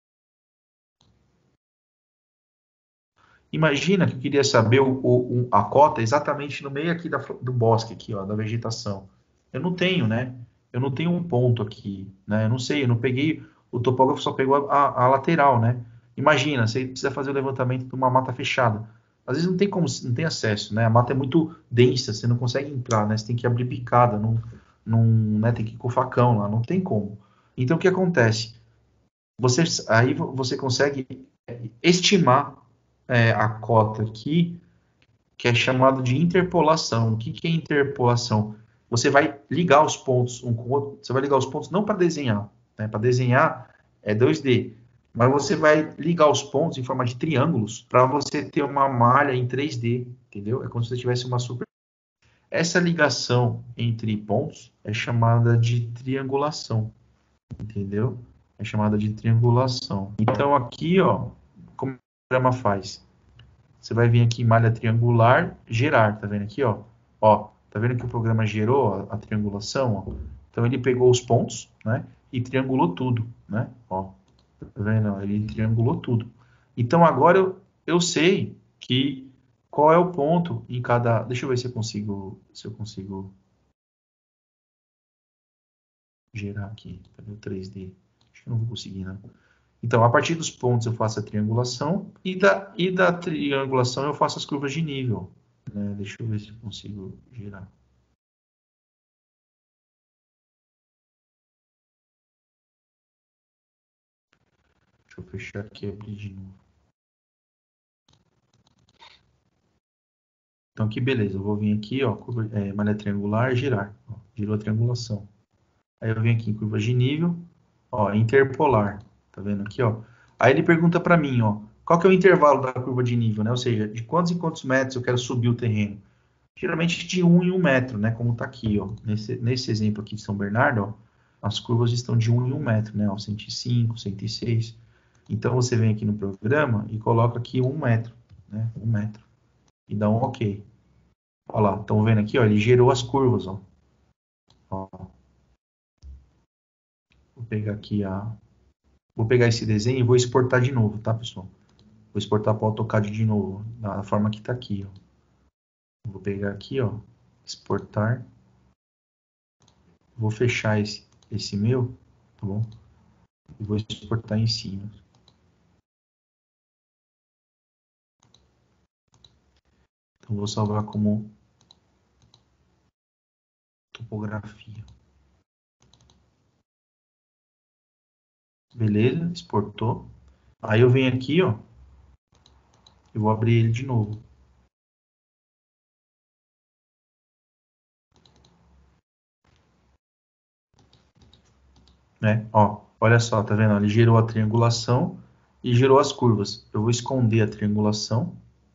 A: imagina que eu queria saber a cota exatamente no meio aqui do bosque, aqui, ó, da vegetação. Eu não tenho, né? Eu não tenho um ponto aqui, né? Eu não sei, eu não peguei, o topógrafo só pegou a lateral, né? Imagina, você precisa fazer o levantamento de uma mata fechada. Às vezes não tem como, não tem acesso, né? A mata é muito densa, você não consegue entrar, né? Você tem que abrir picada, né? Tem que ir com o facão lá, não tem como. Então, o que acontece? Aí você consegue estimar a cota aqui, que é chamado de interpolação. O que, que é interpolação? Você vai ligar os pontos um com o outro, você vai ligar os pontos não para desenhar, né? Para desenhar é 2D, mas você vai ligar os pontos em forma de triângulos para você ter uma malha em 3D, entendeu? É como se você tivesse uma super. Essa ligação entre pontos é chamada de triangulação, entendeu? É chamada de triangulação. Então aqui, ó, como o programa faz? Você vai vir aqui em malha triangular, gerar, tá vendo aqui, ó? Ó, tá vendo que o programa gerou a triangulação, ó? Então ele pegou os pontos, né? E triangulou tudo, né? Ó, tá vendo? Ele triangulou tudo. Então agora eu sei que qual é o ponto em cada. Deixa eu ver se eu consigo gerar aqui. Cadê o 3D? Acho que eu não vou conseguir, né? Então, a partir dos pontos eu faço a triangulação e da triangulação eu faço as curvas de nível, né? Deixa eu ver se eu consigo girar. Deixa eu fechar aqui e abrir de novo. Então, aqui beleza, eu vou vir aqui, ó, curva, malha triangular, girar. Ó, girou a triangulação. Aí eu venho aqui em curva de nível, ó, interpolar. Tá vendo aqui, ó? Aí ele pergunta para mim, ó, qual que é o intervalo da curva de nível, né? Ou seja, de quantos em quantos metros eu quero subir o terreno. Geralmente de 1 em 1 metro, né? Como está aqui, ó. Nesse exemplo aqui de São Bernardo, ó, as curvas estão de 1 em 1 metro, né? Ó, 105, 106. Então você vem aqui no programa e coloca aqui 1 metro, né? 1 metro. E dá um OK. Olha lá, estão vendo aqui, ó, ele gerou as curvas, ó. Ó, vou pegar aqui vou pegar esse desenho e vou exportar de novo, tá, pessoal? Vou exportar para o AutoCAD de novo, da forma que está aqui, ó. Vou pegar aqui, ó, exportar. Vou fechar esse meu, tá bom? E vou exportar em cima. Então vou salvar como topografia. Beleza, exportou. Aí eu venho aqui, ó, e vou abrir ele de novo. Né? Ó, olha só, tá vendo? Ele gerou a triangulação e gerou as curvas. Eu vou esconder a triangulação.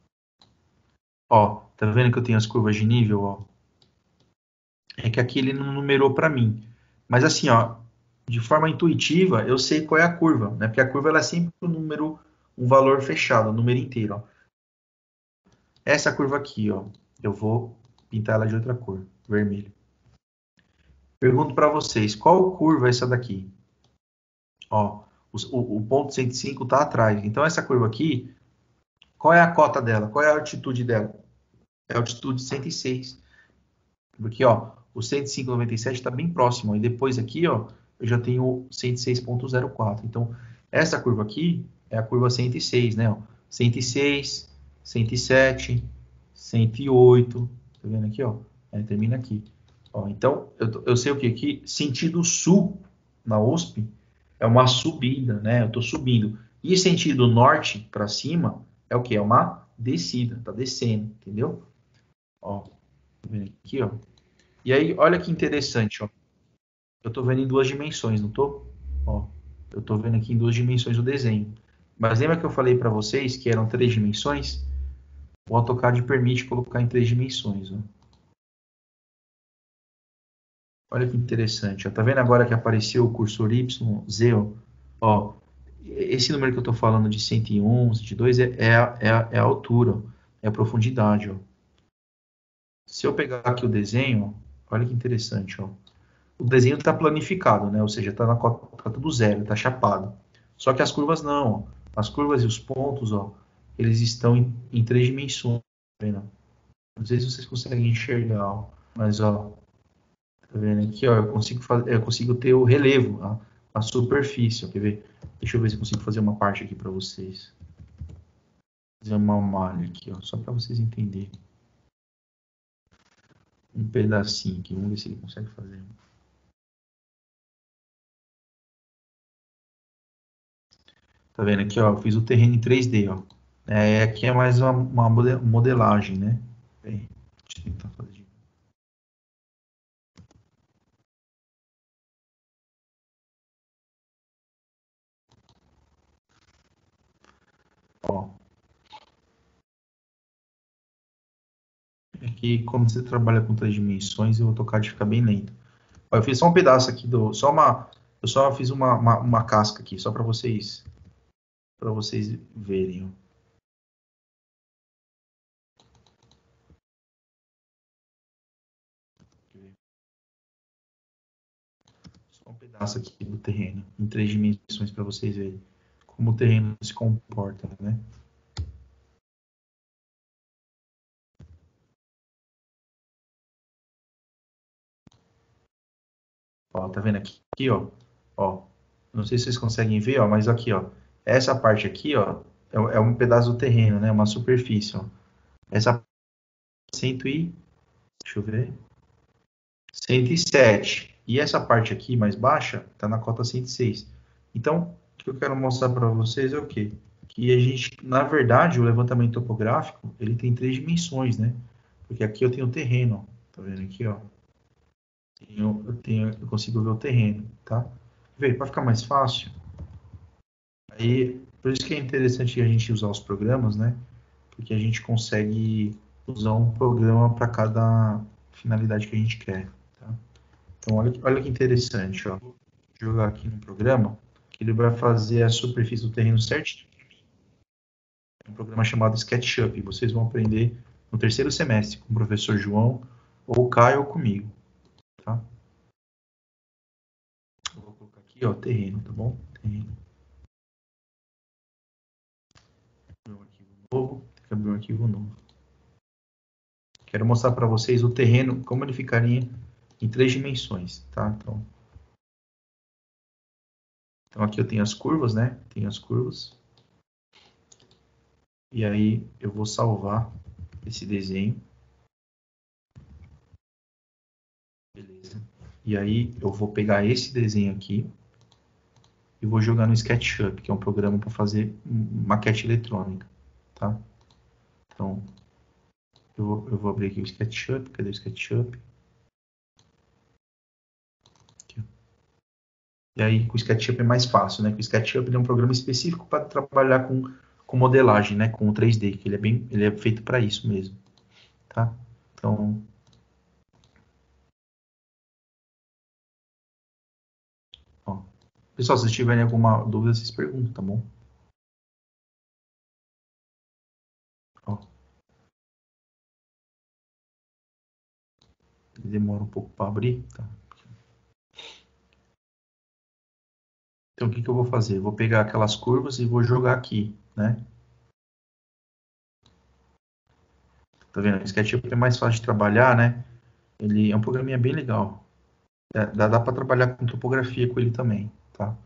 A: Ó, tá vendo que eu tenho as curvas de nível, ó? É que aqui ele não numerou para mim. Mas assim, ó, de forma intuitiva, eu sei qual é a curva, né? Porque a curva ela é sempre um número, um valor fechado, um número inteiro. Ó. Essa curva aqui, ó, eu vou pintar ela de outra cor, vermelho. Pergunto para vocês, qual curva é essa daqui? Ó, o ponto 105 está atrás. Então, essa curva aqui, qual é a cota dela? Qual é a altitude dela? É a altitude 106. Porque, ó, o 105,97 está bem próximo. E depois aqui, ó, eu já tenho 106,04. Então, essa curva aqui é a curva 106, né? Ó, 106, 107, 108. Tá vendo aqui, ó? Termina aqui. Ó, então, eu sei o que aqui? Sentido sul na USP é uma subida, né? Eu estou subindo. E sentido norte para cima é o que? É uma descida, tá descendo, entendeu? Ó, tá vendo aqui, ó? E aí, olha que interessante, ó. Eu estou vendo em duas dimensões, não estou? Ó, eu estou vendo aqui em duas dimensões o desenho. Mas lembra que eu falei para vocês que eram três dimensões? O AutoCAD permite colocar em três dimensões, ó. Olha que interessante, ó. Tá vendo agora que apareceu o cursor Y, Z, ó? Ó, esse número que eu estou falando de 101, 102 é a altura, ó. É a profundidade, ó. Se eu pegar aqui o desenho, ó, olha que interessante, ó. O desenho está planificado, né? Ou seja, está tá tudo zero, está chapado. Só que as curvas não. Ó. As curvas e os pontos, ó, eles estão em três dimensões. Tá vendo? Não sei se vocês conseguem enxergar, ó, mas ó, tá vendo aqui, ó, eu consigo ter o relevo, a superfície. Ó, quer ver? Deixa eu ver se eu consigo fazer uma parte aqui para vocês. Fazer uma malha aqui, ó, só para vocês entenderem. Um pedacinho aqui, vamos ver se ele consegue fazer. Tá vendo aqui, ó? Eu fiz o terreno em 3D, ó. Aqui é mais uma modelagem, né? Bem, deixa eu tentar fazer de novo. Ó, aqui, como você trabalha com três dimensões, o AutoCAD fica bem lento. Ó, eu fiz só um pedaço aqui eu só fiz uma casca aqui, só para vocês verem, ó. Só um pedaço aqui do terreno, em três dimensões, para vocês verem como o terreno se comporta, né? Ó, tá vendo aqui, ó? Ó, não sei se vocês conseguem ver, ó, mas aqui, ó, essa parte aqui, ó, é um pedaço do terreno, né? Uma superfície, ó. Essa 100 e, deixa eu ver, 107. E essa parte aqui mais baixa tá na cota 106. Então, o que eu quero mostrar para vocês é o quê? Que a gente, na verdade, o levantamento topográfico, ele tem três dimensões, né? Porque aqui eu tenho o terreno, ó. Tá vendo aqui, ó? Eu consigo ver o terreno, tá? Vê, para ficar mais fácil, aí, por isso que é interessante a gente usar os programas, né? Porque a gente consegue usar um programa para cada finalidade que a gente quer, tá? Então, olha que interessante, ó. Vou jogar aqui no programa, que ele vai fazer a superfície do terreno certinho. É um programa chamado SketchUp. Vocês vão aprender no terceiro semestre com o professor João, ou Caio, ou comigo, tá? Eu vou colocar aqui, ó, terreno, tá bom? Terreno. Um arquivo novo, tem que abrir um arquivo novo. Quero mostrar para vocês o terreno, como ele ficaria em três dimensões, tá? Então aqui eu tenho as curvas, né? Tenho as curvas. E aí eu vou salvar esse desenho. Beleza. E aí eu vou pegar esse desenho aqui e vou jogar no SketchUp, que é um programa para fazer maquete eletrônica, tá? Então eu vou abrir aqui o SketchUp. Cadê o SketchUp? Aqui. E aí com o SketchUp é mais fácil, né? Porque o SketchUp é um programa específico para trabalhar com modelagem, né? Com o 3D, que ele é feito para isso mesmo, tá? Então, ó, Pessoal, se vocês tiverem alguma dúvida, vocês perguntam, tá bom? Ó. Demora um pouco para abrir, tá? Então, o que eu vou fazer? Eu vou pegar aquelas curvas e vou jogar aqui, né? Tá vendo? O SketchUp é mais fácil de trabalhar, né? Ele é um programinha bem legal. Dá para trabalhar com topografia com ele também, tá?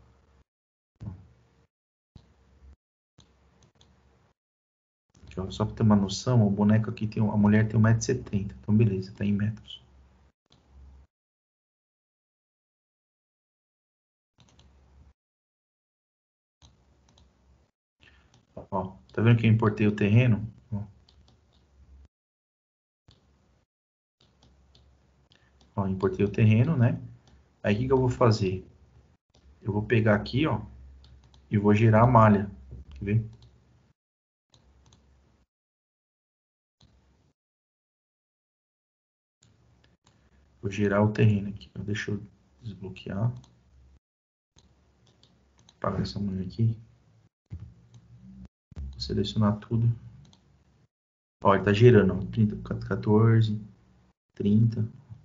A: Aqui, ó, só para ter uma noção, o boneco aqui tem a mulher tem 1,70 m, então beleza, tá em metros. Ó, tá vendo que eu importei o terreno? Ó, importei o terreno, né? Aí o que eu vou fazer? Eu vou pegar aqui, ó, e vou girar a malha. Quer ver? Vou girar o terreno aqui. Deixa eu desbloquear. Apagar essa mulher aqui. Vou selecionar tudo. Ó, ele tá girando, ó. 30, 14, 30.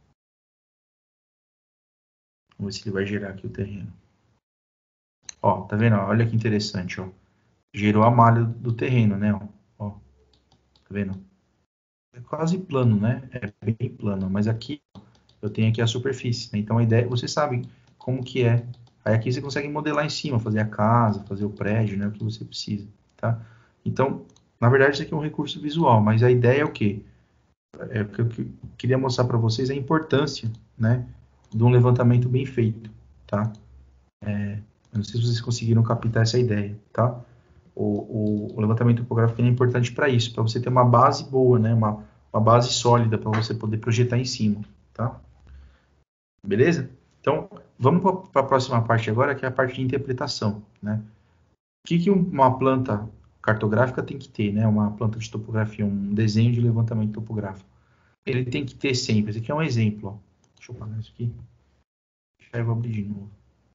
A: Vamos ver se ele vai girar aqui o terreno. Ó, tá vendo? Olha que interessante, ó. Girou a malha do terreno, né? Ó, tá vendo? É quase plano, né? É bem plano. Mas aqui, eu tenho aqui a superfície, né? Então a ideia, você sabe como que é. Aí aqui você consegue modelar em cima, fazer a casa, fazer o prédio, né? O que você precisa, tá? Então, na verdade, isso aqui é um recurso visual, mas a ideia é o quê? É o que eu queria mostrar para vocês a importância, né? De um levantamento bem feito, tá? Eu não sei se vocês conseguiram captar essa ideia, tá? O levantamento topográfico é importante para isso, para você ter uma base boa, né? Uma base sólida para você poder projetar em cima, tá? Beleza? Então, vamos para a próxima parte agora, que é a parte de interpretação, né? O que uma planta cartográfica tem que ter, né? Uma planta de topografia, um desenho de levantamento topográfico. Ele tem que ter sempre. Esse aqui é um exemplo, ó. Deixa eu apagar isso aqui. Já vou abrir de novo.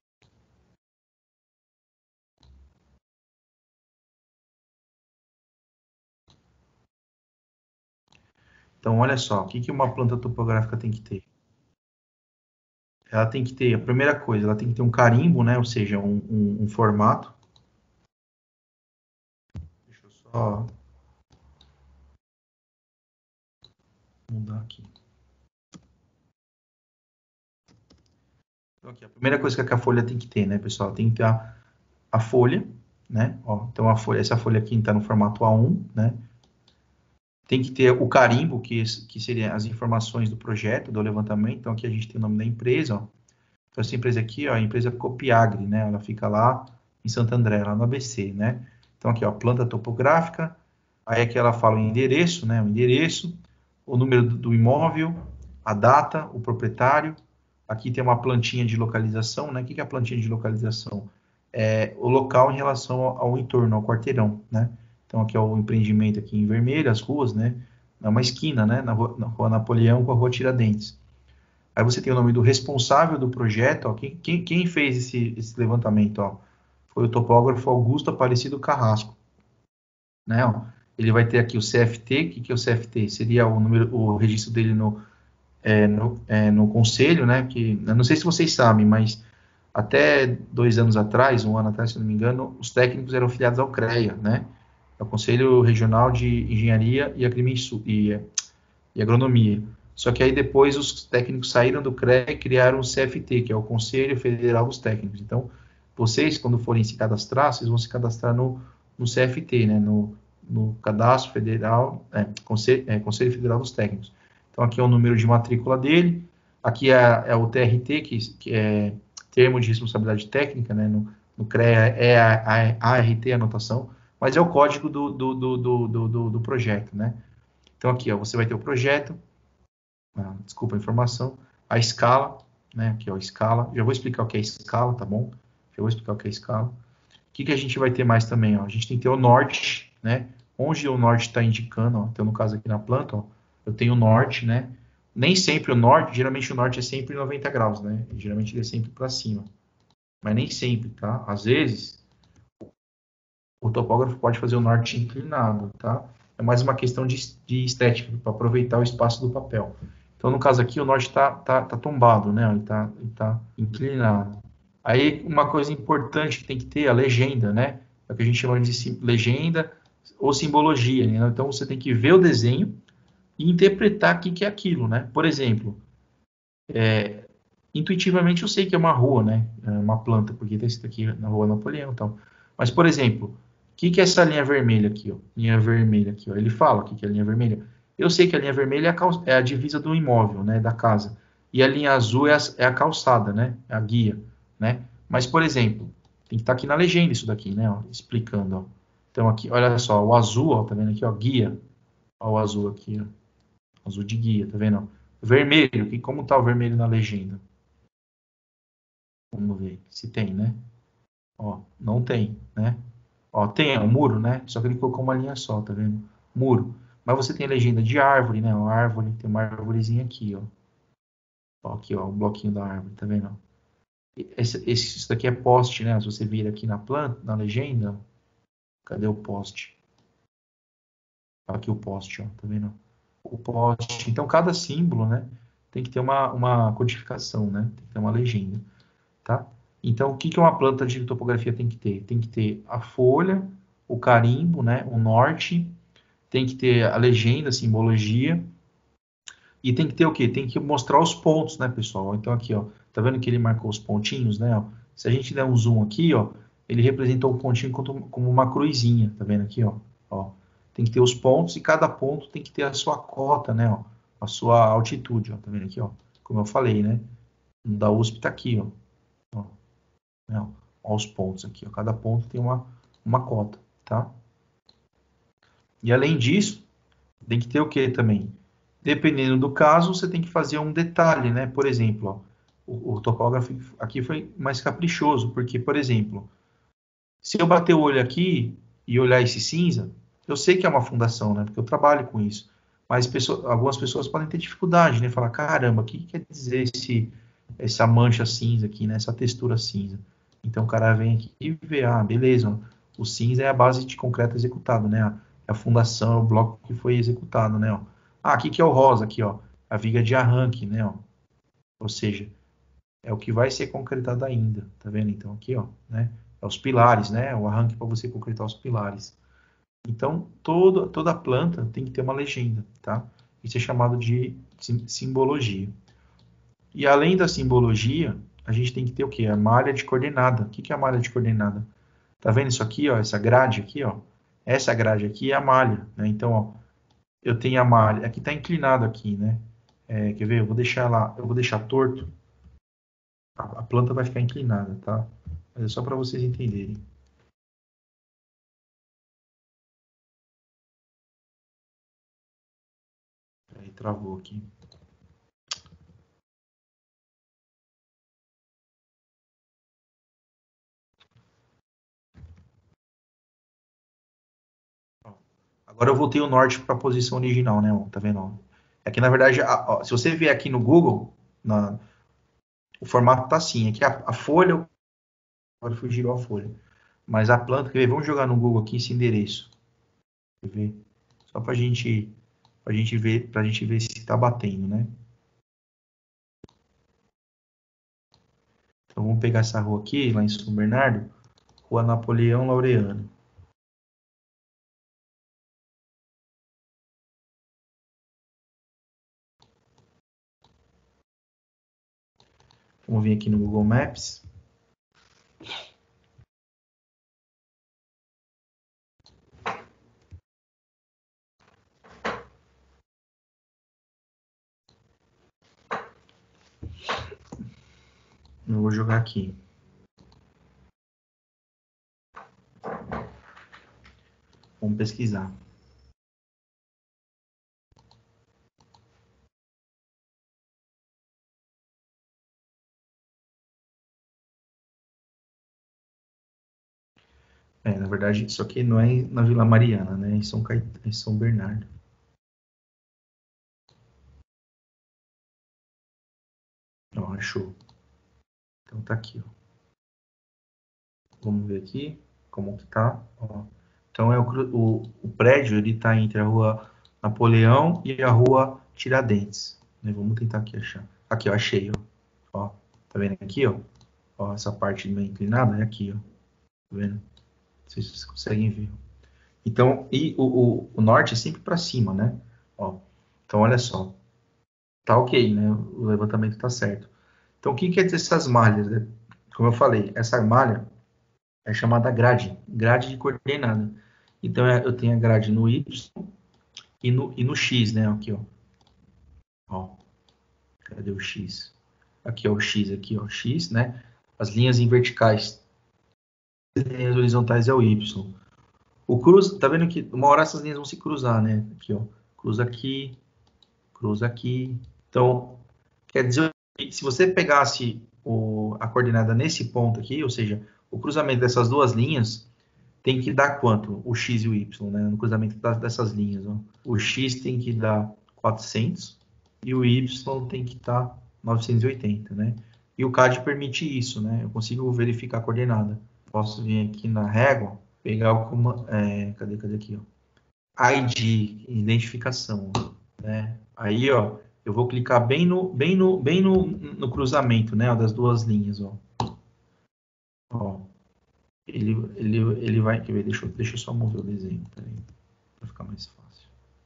A: Então, olha só, o que uma planta topográfica tem que ter? Ela tem que ter, a primeira coisa, ela tem que ter um carimbo, né? Ou seja, um formato. Deixa eu só mudar aqui. Então, aqui, a primeira coisa que a folha tem que ter, né, pessoal? Tem que ter a folha, né? Ó, então, essa folha aqui está no formato A1, né? Tem que ter o carimbo, que seria as informações do projeto, do levantamento. Então, aqui a gente tem o nome da empresa, ó. Então, essa empresa aqui, ó, a empresa Copiagre, né? Ela fica lá em Santo André, lá no ABC, né? Então, aqui, ó, planta topográfica. Aí aqui ela fala o endereço, né? O endereço, o número do imóvel, a data, o proprietário. Aqui tem uma plantinha de localização, né? O que é a plantinha de localização? É o local em relação ao entorno, ao quarteirão, né? Então, aqui é o empreendimento aqui em vermelho, as ruas, né? É uma esquina, né? Na rua Napoleão com a rua Tiradentes. Aí você tem o nome do responsável do projeto, ó. Quem fez esse levantamento, ó? Foi o topógrafo Augusto Aparecido Carrasco, né? Ó. Ele vai ter aqui o CFT. O que é o CFT? Seria o registro dele no conselho, né? Que eu não sei se vocês sabem, mas até 2 anos atrás, 1 ano atrás, se não me engano, os técnicos eram filiados ao CREA, né? É o Conselho Regional de Engenharia e Agronomia. Só que aí depois os técnicos saíram do CREA e criaram o CFT, que é o Conselho Federal dos Técnicos. Então, vocês, quando forem se cadastrar, vocês vão se cadastrar no CFT, né? No Cadastro Federal, Conselho Federal dos Técnicos. Então, aqui é o número de matrícula dele, aqui é o TRT, que é Termo de Responsabilidade Técnica, né? No CREA é a ART, a anotação, mas é o código do projeto, né? Então, aqui, ó, você vai ter o projeto, desculpa a informação, a escala, né? Aqui, ó, a escala. Já vou explicar o que é escala, tá bom? Já vou explicar o que é escala. O que a gente vai ter mais também, ó? A gente tem que ter o norte, né? Onde o norte está indicando, ó. Então, no caso aqui na planta, ó, eu tenho o norte, né? Nem sempre o norte, geralmente o norte é sempre 90 graus, né? Geralmente ele é sempre para cima. mas nem sempre, tá? Às vezes, o topógrafo pode fazer o norte inclinado, tá? É mais uma questão de estética, para aproveitar o espaço do papel. Então, no caso aqui, o norte tá tombado, né? Ele tá inclinado. Aí, uma coisa importante que tem que ter é a legenda, né? É o que a gente chama de legenda ou simbologia, né? Então, você tem que ver o desenho e interpretar o que é aquilo, né? Por exemplo, intuitivamente eu sei que é uma rua, né? É uma planta, porque está escrito aqui na rua Napoleão, então. Mas, por exemplo, que é essa linha vermelha aqui, ó? Linha vermelha aqui, ó. Ele fala o que é a linha vermelha. Eu sei que a linha vermelha é a divisa do imóvel, né? Da casa. E a linha azul é a calçada, né? É a guia, né? Mas, por exemplo, tem que estar aqui na legenda isso daqui, né? Ó, explicando, ó. Então aqui, olha só, o azul, ó, tá vendo aqui, ó, guia. Ó, o azul aqui, ó. Azul de guia, tá vendo? Vermelho, como tá o vermelho na legenda? Vamos ver se tem, né? Ó, não tem, né? Ó, tem o muro, né? Só que ele colocou uma linha só, tá vendo? Muro. Mas você tem a legenda de árvore, né? Uma árvore, tem uma árvorezinha aqui, ó. Ó, aqui, ó, o bloquinho da árvore, tá vendo? Isso daqui é poste, né? Se você vir aqui na planta, na legenda, cadê o poste? Aqui o poste, ó, tá vendo? O poste. Então, cada símbolo, né? Tem que ter uma codificação, né? Tem que ter uma legenda, tá? Então, o que uma planta de topografia tem que ter? Tem que ter a folha, o carimbo, né? O norte, tem que ter a legenda, a simbologia, e tem que ter o quê? Tem que mostrar os pontos, né, pessoal? Então, aqui, ó, tá vendo que ele marcou os pontinhos, né? Ó? Se a gente der um zoom aqui, ó, ele representou o pontinho como uma cruzinha, tá vendo aqui, ó? Ó, tem que ter os pontos e cada ponto tem que ter a sua cota, né, ó? A sua altitude, ó, tá vendo aqui, ó? Como eu falei, né? O da USP tá aqui, ó. Ó, né, ó, ó os pontos aqui, ó. Cada ponto tem uma cota, tá? E além disso, tem que ter o que também? Dependendo do caso, você tem que fazer um detalhe, né? Por exemplo, ó, o topógrafo aqui foi mais caprichoso, porque, por exemplo, se eu bater o olho aqui e olhar esse cinza, eu sei que é uma fundação, né? Porque eu trabalho com isso. Mas algumas pessoas podem ter dificuldade, né? Falar, caramba, o que quer dizer essa mancha cinza aqui, né? Essa textura cinza. Então o cara vem aqui e vê, ah, beleza, o cinza é a base de concreto executado, né? A fundação, é o bloco que foi executado, né? Ó. Ah, aqui que é o rosa, aqui, ó, a viga de arranque, né? Ó. Ou seja, é o que vai ser concretado ainda, tá vendo? Então aqui, ó, né? É os pilares, né? O arranque para você concretar os pilares. Então toda planta tem que ter uma legenda, tá? Isso é chamado de simbologia. E além da simbologia, a gente tem que ter o quê? A malha de coordenada. O que é a malha de coordenada? Tá vendo isso aqui, ó? Essa grade aqui, ó? Essa grade aqui é a malha, né? Então, ó, eu tenho a malha. Aqui tá inclinado aqui, né? Quer ver? Eu vou deixar torto. A planta vai ficar inclinada, tá? Mas é só para vocês entenderem. Aí travou aqui. Agora eu voltei o norte para a posição original, né? Ó, tá vendo? É que na verdade, ó, se você vier aqui no Google, o formato tá assim. Aqui a folha, agora fugiu a folha. Mas a planta, quer ver? Vamos jogar no Google aqui esse endereço. Quer ver? Só pra gente ver se tá batendo, né? Então vamos pegar essa rua aqui, lá em São Bernardo, Rua Napoleão Laureano. Vamos vir aqui no Google Maps. Eu vou jogar aqui. Vamos pesquisar. Na verdade, isso aqui não é na Vila Mariana, né? Em São Bernardo. Ó, achou. Então tá aqui, ó. Vamos ver aqui como que tá. Ó. Então, o prédio ele está entre a rua Napoleão e a rua Tiradentes. Né? Vamos tentar aqui achar. Aqui, eu achei. Ó. Tá vendo aqui? Ó, essa parte meio inclinada é aqui. Ó. Tá vendo? Não sei se vocês conseguem ver. Então, e o norte é sempre para cima, né? Ó. Então, olha só. Tá ok, né? O levantamento tá certo. Então, o que quer dizer essas malhas? Né? Como eu falei, essa malha é chamada grade de coordenada. Então, eu tenho a grade no Y e no X, né? Aqui, ó. Ó, cadê o X? Aqui, ó, o X, aqui, ó, X, né? As linhas em verticais, as linhas horizontais é o Y. O cruz, tá vendo que uma hora essas linhas vão se cruzar, né? Aqui, ó, cruza aqui, cruza aqui. Então, quer dizer que se você pegasse a coordenada nesse ponto aqui, ou seja, o cruzamento dessas duas linhas, tem que dar quanto? O X e o Y, né? No cruzamento dessas linhas. Ó. O X tem que dar 400 e o Y tem que estar 980, né? E o CAD permite isso, né? Eu consigo verificar a coordenada. Posso vir aqui na régua, pegar o comando. Cadê aqui, ó? ID, identificação, né? Aí, ó, eu vou clicar bem no cruzamento, né? Ó, das duas linhas, ó. Ó, ele vai. Quer ver? Deixa eu só mover o desenho, peraí, para ficar mais fácil.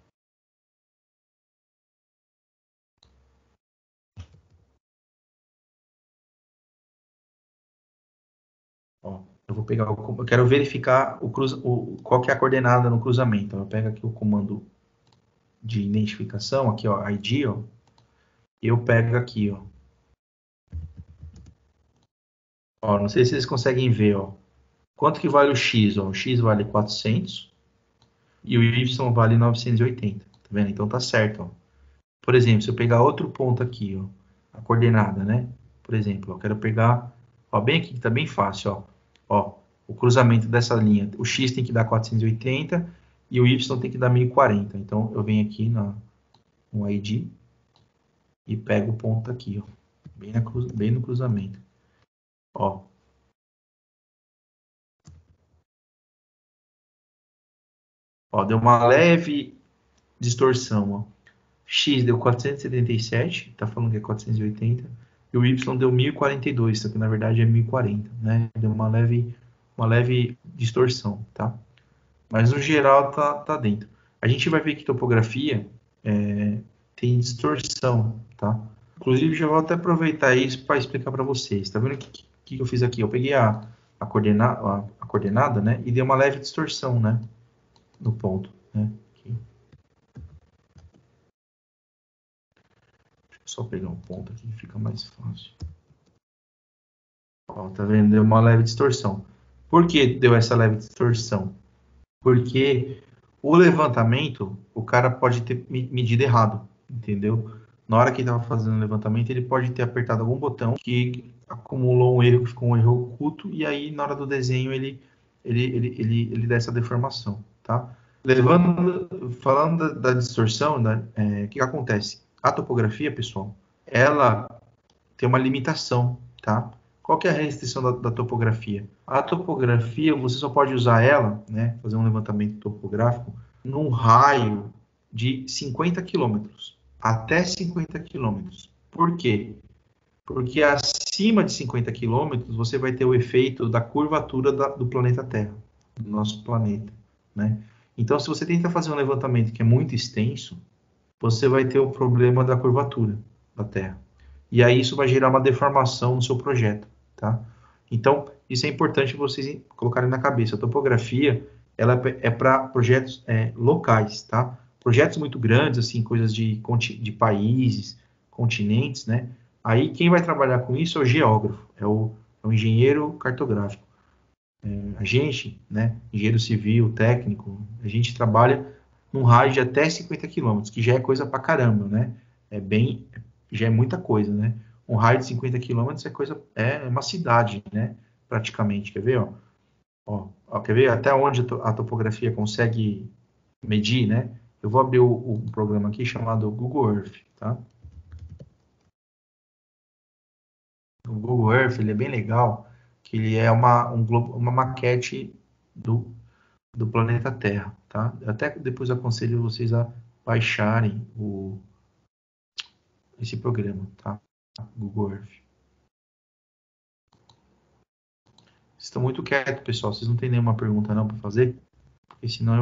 A: Ó, eu vou pegar eu quero verificar qual que é a coordenada no cruzamento. Eu pego aqui o comando de identificação, aqui, ó, ID, ó. E eu pego aqui, ó. Ó, não sei se vocês conseguem ver, ó. Quanto que vale o X, ó? O X vale 400 e o Y vale 980. Tá vendo? Então tá certo, ó. Por exemplo, se eu pegar outro ponto aqui, ó, a coordenada, né? Por exemplo, eu quero pegar, ó, bem aqui, que tá bem fácil, ó, o cruzamento dessa linha, o X tem que dar 480 e o Y tem que dar 1040. Então, eu venho aqui no ID e pego o ponto aqui, ó, bem no cruzamento, ó. Ó, deu uma leve distorção, ó. X deu 477, tá falando que é 480, e o Y deu 1042, só que na verdade é 1040, né? Deu uma leve distorção, tá? Mas no geral tá dentro. A gente vai ver que topografia tem distorção, tá? Inclusive, já vou até aproveitar isso para explicar para vocês. Tá vendo o que eu fiz aqui? Eu peguei a coordenada, né? E dei uma leve distorção, né? No ponto, né? Aqui. Só pegar um ponto aqui que fica mais fácil. Ó, tá vendo? Deu uma leve distorção. Por que deu essa leve distorção? Porque o levantamento, o cara pode ter medido errado, entendeu? Na hora que ele estava fazendo o levantamento, ele pode ter apertado algum botão que acumulou um erro, que ficou um erro oculto, e aí na hora do desenho ele dá essa deformação, tá? Falando da distorção, né, o que acontece? A topografia, pessoal, ela tem uma limitação, tá? Qual que é a restrição da topografia? A topografia, você só pode usar ela, né, fazer um levantamento topográfico, num raio de 50 quilômetros, até 50 quilômetros. Por quê? Porque acima de 50 quilômetros, você vai ter o efeito da curvatura do planeta Terra, do nosso planeta, né? Então, se você tenta fazer um levantamento que é muito extenso, você vai ter o problema da curvatura da Terra. E aí isso vai gerar uma deformação no seu projeto, tá? Então, isso é importante vocês colocarem na cabeça. A topografia, ela é para projetos locais, tá? Projetos muito grandes, assim, coisas de países, continentes, né? Aí quem vai trabalhar com isso é o geógrafo, é o engenheiro cartográfico. A gente, né, engenheiro civil, técnico, a gente trabalha num raio de até 50 quilômetros, que já é coisa pra caramba, né? Já é muita coisa, né? Um raio de 50 quilômetros é uma cidade, né? Praticamente, quer ver, ó? Ó, quer ver até onde a topografia consegue medir, né? Eu vou abrir um programa aqui chamado Google Earth, tá? O Google Earth, ele é bem legal, que ele é uma maquete do planeta Terra, tá? Até depois aconselho vocês a baixarem esse programa, tá? Google Earth. Vocês estão muito quietos, pessoal. Vocês não têm nenhuma pergunta não para fazer? Porque senão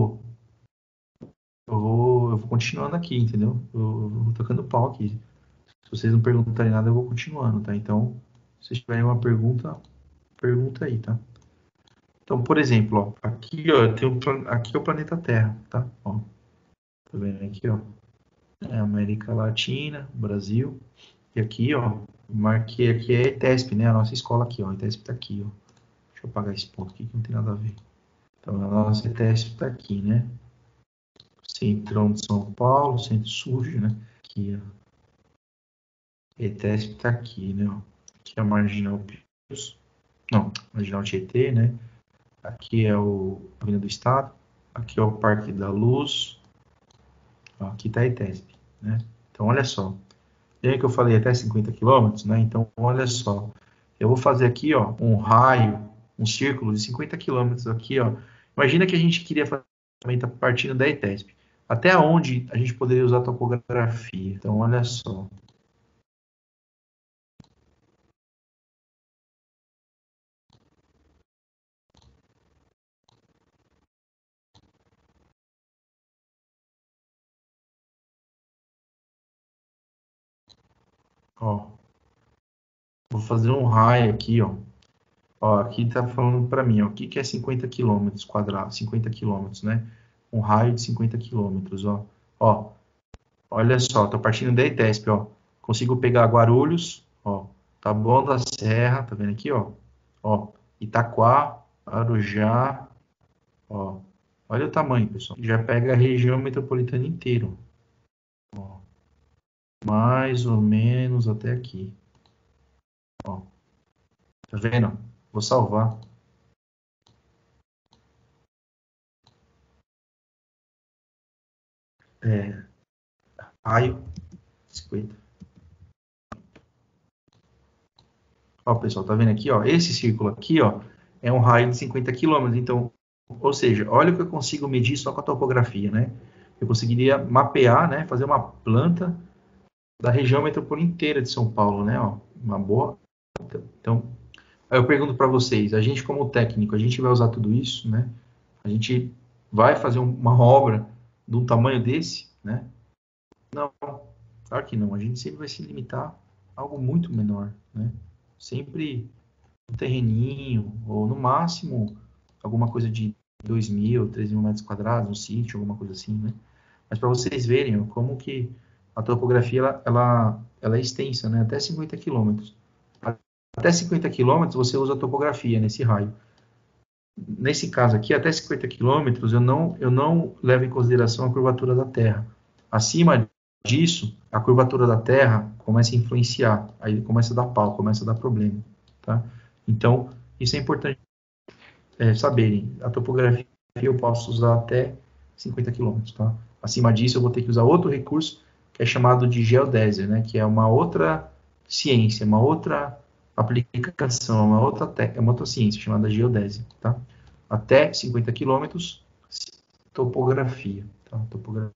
A: eu vou continuando aqui, entendeu? Eu vou tocando pau aqui. Se vocês não perguntarem nada, eu vou continuando, tá? Então, se vocês tiverem uma pergunta, pergunta aí, tá? Então, por exemplo, ó, aqui, ó, aqui é o planeta Terra, tá? Ó, tá vendo aqui, ó? É América Latina, Brasil. E aqui, ó, marquei aqui é ETESP, né? A nossa escola aqui, ó. A ETESP tá aqui, ó. Deixa eu apagar esse ponto aqui que não tem nada a ver. Então, a nossa ETESP tá aqui, né? Centrão de São Paulo, centro sujo, né? Aqui, ó. ETESP tá aqui, né? Ó. Aqui é a Marginal Pius. Não, Marginal Tietê, né? Aqui é o Avenida do Estado. Aqui é o Parque da Luz. Ó, aqui tá a ETESP, né? Então, olha só. E aí que eu falei até 50 quilômetros, né? Então, olha só. Eu vou fazer aqui, ó, um raio, um círculo de 50 quilômetros aqui, ó. Imagina que a gente queria fazer a partindo da ETESP. Até onde a gente poderia usar a topografia? Então, olha só. Ó, vou fazer um raio aqui, ó. Ó, aqui tá falando para mim, ó, o que que é 50 quilômetros quadrados? 50 quilômetros, né? Um raio de 50 quilômetros, ó. Ó, olha só, tô partindo da ETESP, ó. Consigo pegar Guarulhos, ó. Taboão da Serra, tá vendo aqui, ó? Ó, Itaquá, Arujá, ó. Olha o tamanho, pessoal. Já pega a região metropolitana inteira, ó. Mais ou menos até aqui, ó. Tá vendo? Vou salvar. É, raio 50. Ó, pessoal, tá vendo aqui, ó? Esse círculo aqui, ó, é um raio de 50 quilômetros. Então, ou seja, olha o que eu consigo medir só com a topografia, né? Eu conseguiria mapear, né? Fazer uma planta da região metropolitana inteira de São Paulo, né? Ó, uma boa. Então, aí eu pergunto para vocês, a gente como técnico, a gente vai usar tudo isso, né? A gente vai fazer uma obra de um tamanho desse, né? Não, claro que não. A gente sempre vai se limitar a algo muito menor, né? Sempre um terreninho, ou no máximo alguma coisa de 2.000, 3.000 metros quadrados, um sítio, alguma coisa assim, né? Mas para vocês verem ó, como que a topografia ela é extensa, né? Até 50 quilômetros. Até 50 quilômetros você usa a topografia nesse raio. Nesse caso aqui, até 50 quilômetros, eu não levo em consideração a curvatura da Terra. Acima disso, a curvatura da Terra começa a influenciar, aí começa a dar pau, começa a dar problema, tá? Então, isso é importante saberem. A topografia eu posso usar até 50 quilômetros, tá? Acima disso, eu vou ter que usar outro recurso que é chamado de geodésia, né? Que é uma outra ciência, uma outra aplicação, uma outra ciência chamada geodésia, tá? Até 50 quilômetros, topografia, tá? Topografia.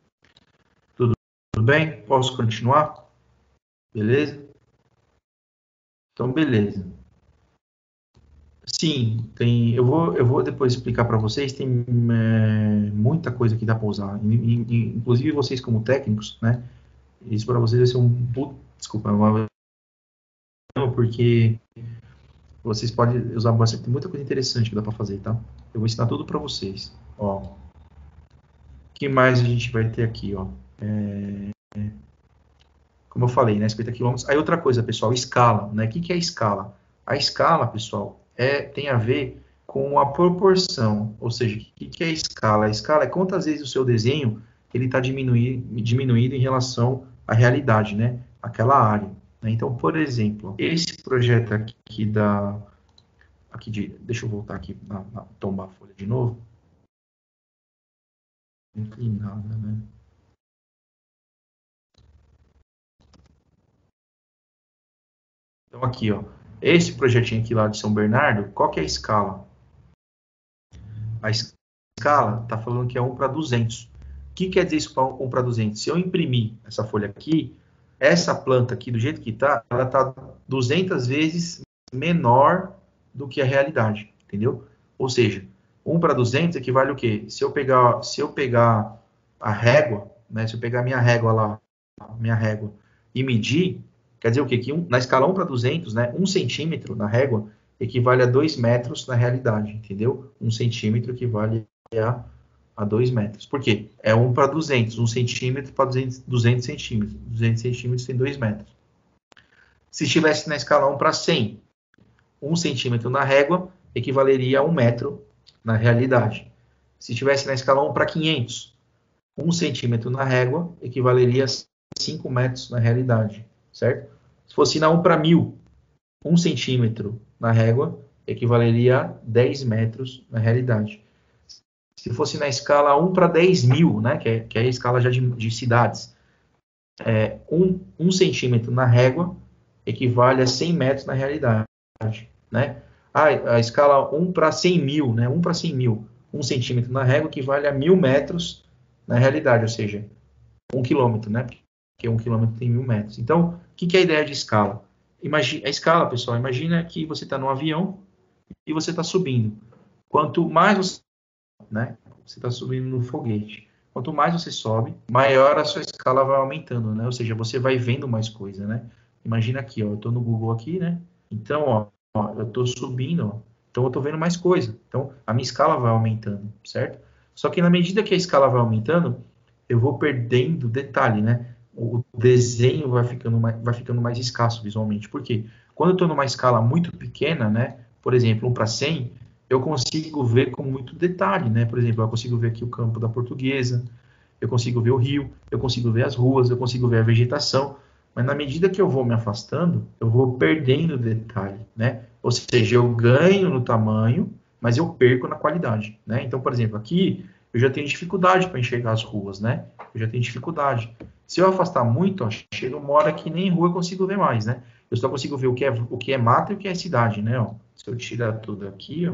A: Tudo bem? Posso continuar? Beleza? Então, beleza. Sim, tem. Eu vou depois explicar para vocês. Tem muita coisa que dá para usar. Inclusive vocês como técnicos, né? Isso para vocês vai ser desculpa, porque vocês podem usar bastante. Tem muita coisa interessante que dá para fazer, tá? Eu vou ensinar tudo para vocês. Ó, o que mais a gente vai ter aqui, ó? Como eu falei, né? 50 quilômetros. Aí outra coisa, pessoal, escala, né? O que que é escala? A escala, pessoal, tem a ver com a proporção, ou seja, o que é escala? A escala é quantas vezes o seu desenho ele está diminuído em relação à realidade, né? Aquela área. Né? Então, por exemplo, esse projeto aqui deixa eu voltar aqui, tomar a folha de novo. Inclinada, né? Então aqui, ó. Esse projetinho aqui lá de São Bernardo, qual que é a escala? A escala está falando que é 1 para 200. O que quer dizer isso para 1 para 200? Se eu imprimir essa folha aqui, essa planta aqui, do jeito que está, ela está 200 vezes menor do que a realidade, entendeu? Ou seja, 1 para 200 equivale o quê? Se eu pegar a régua, né, se eu pegar minha régua lá, minha régua, e medir, quer dizer o quê? Que na escala 1 para 200, né, 1 centímetro na régua equivale a 2 metros na realidade, entendeu? 1 centímetro equivale a 2 metros. Por quê? É 1 para 200, 1 centímetro para 200 centímetros. 200 centímetros tem 2 metros. Se estivesse na escala 1 para 100, 1 centímetro na régua equivaleria a 1 metro na realidade. Se estivesse na escala 1 para 500, 1 centímetro na régua equivaleria a 5 metros na realidade, certo? Se fosse na 1 para 1000, 1 centímetro na régua equivaleria a 10 metros na realidade. Se fosse na escala 1 para 10 mil, né, que é a escala já de cidades, 1 centímetro na régua equivale a 100 metros na realidade, né? A escala 1 para 100 mil, né? 1 para 100 mil, 1 centímetro na régua equivale a 1000 metros na realidade, ou seja, 1 quilômetro, né? Porque 1 quilômetro tem 1000 metros. Então, o que é a ideia de escala? A escala, pessoal, imagina que você está num avião e você está subindo. Quanto mais você, né? Você está subindo no foguete. Quanto mais você sobe, maior a sua escala vai aumentando, né? Ou seja, você vai vendo mais coisa, né? Imagina aqui, ó, eu estou no Google aqui, né? Então, ó, eu estou subindo, ó, então eu estou vendo mais coisa. Então, a minha escala vai aumentando, certo? Só que na medida que a escala vai aumentando, eu vou perdendo detalhe, né? O desenho vai ficando mais escasso visualmente. Por quê? Quando eu estou numa escala muito pequena, né? Por exemplo, 1 para 100, eu consigo ver com muito detalhe, né? Por exemplo, eu consigo ver aqui o campo da Portuguesa, eu consigo ver o rio, eu consigo ver as ruas, eu consigo ver a vegetação, mas na medida que eu vou me afastando, eu vou perdendo detalhe, né? Ou seja, eu ganho no tamanho, mas eu perco na qualidade, né? Então, por exemplo, aqui eu já tenho dificuldade para enxergar as ruas, né? Eu já tenho dificuldade. Se eu afastar muito, ó, chega uma hora que nem rua eu consigo ver mais, né? Eu só consigo ver o que é mata e o que é cidade, né? Ó, se eu tirar tudo aqui,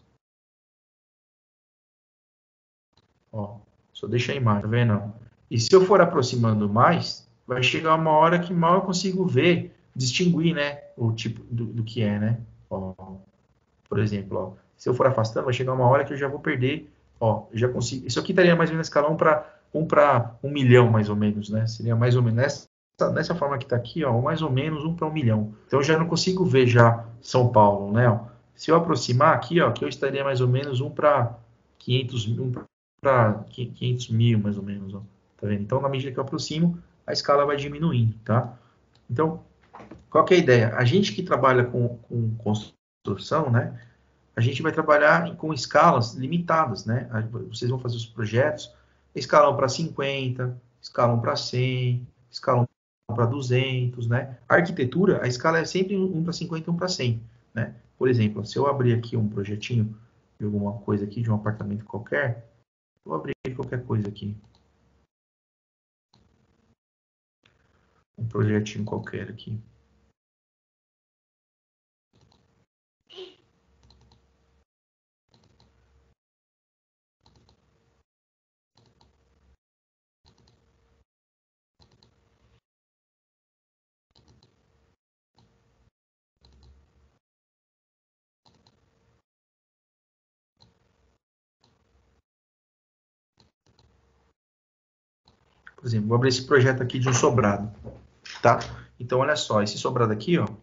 A: ó, só deixa a imagem, tá vendo? E se eu for aproximando mais, vai chegar uma hora que mal eu consigo ver, distinguir, né, o tipo do que é, né? Ó, por exemplo, ó, se eu for afastando, vai chegar uma hora que eu já vou perder, ó, eu já consigo. Isso aqui estaria mais ou menos na escala 1 para 1 milhão, mais ou menos, né? Seria mais ou menos nessa forma que está aqui, ó, mais ou menos 1 para 1 milhão. Então eu já não consigo ver já São Paulo, né? Ó. Se eu aproximar aqui, ó, que eu estaria mais ou menos 1 para 500, 1 para 500 mil, mais ou menos, ó. Tá vendo? Então, na medida que eu aproximo, a escala vai diminuindo, tá? Então, qual que é a ideia? A gente que trabalha com construção, né? A gente vai trabalhar com escalas limitadas, né? Vocês vão fazer os projetos, escalam para 50, escalam para 100, escalam para 200, né? A arquitetura, a escala é sempre 1 para 50 e 1 para 100, né? Por exemplo, se eu abrir aqui um projetinho de alguma coisa aqui, de um apartamento qualquer, vou abrir qualquer coisa aqui. Um projetinho qualquer aqui. Por exemplo, vou abrir esse projeto aqui de um sobrado, tá? Então, olha só, esse sobrado aqui, ó,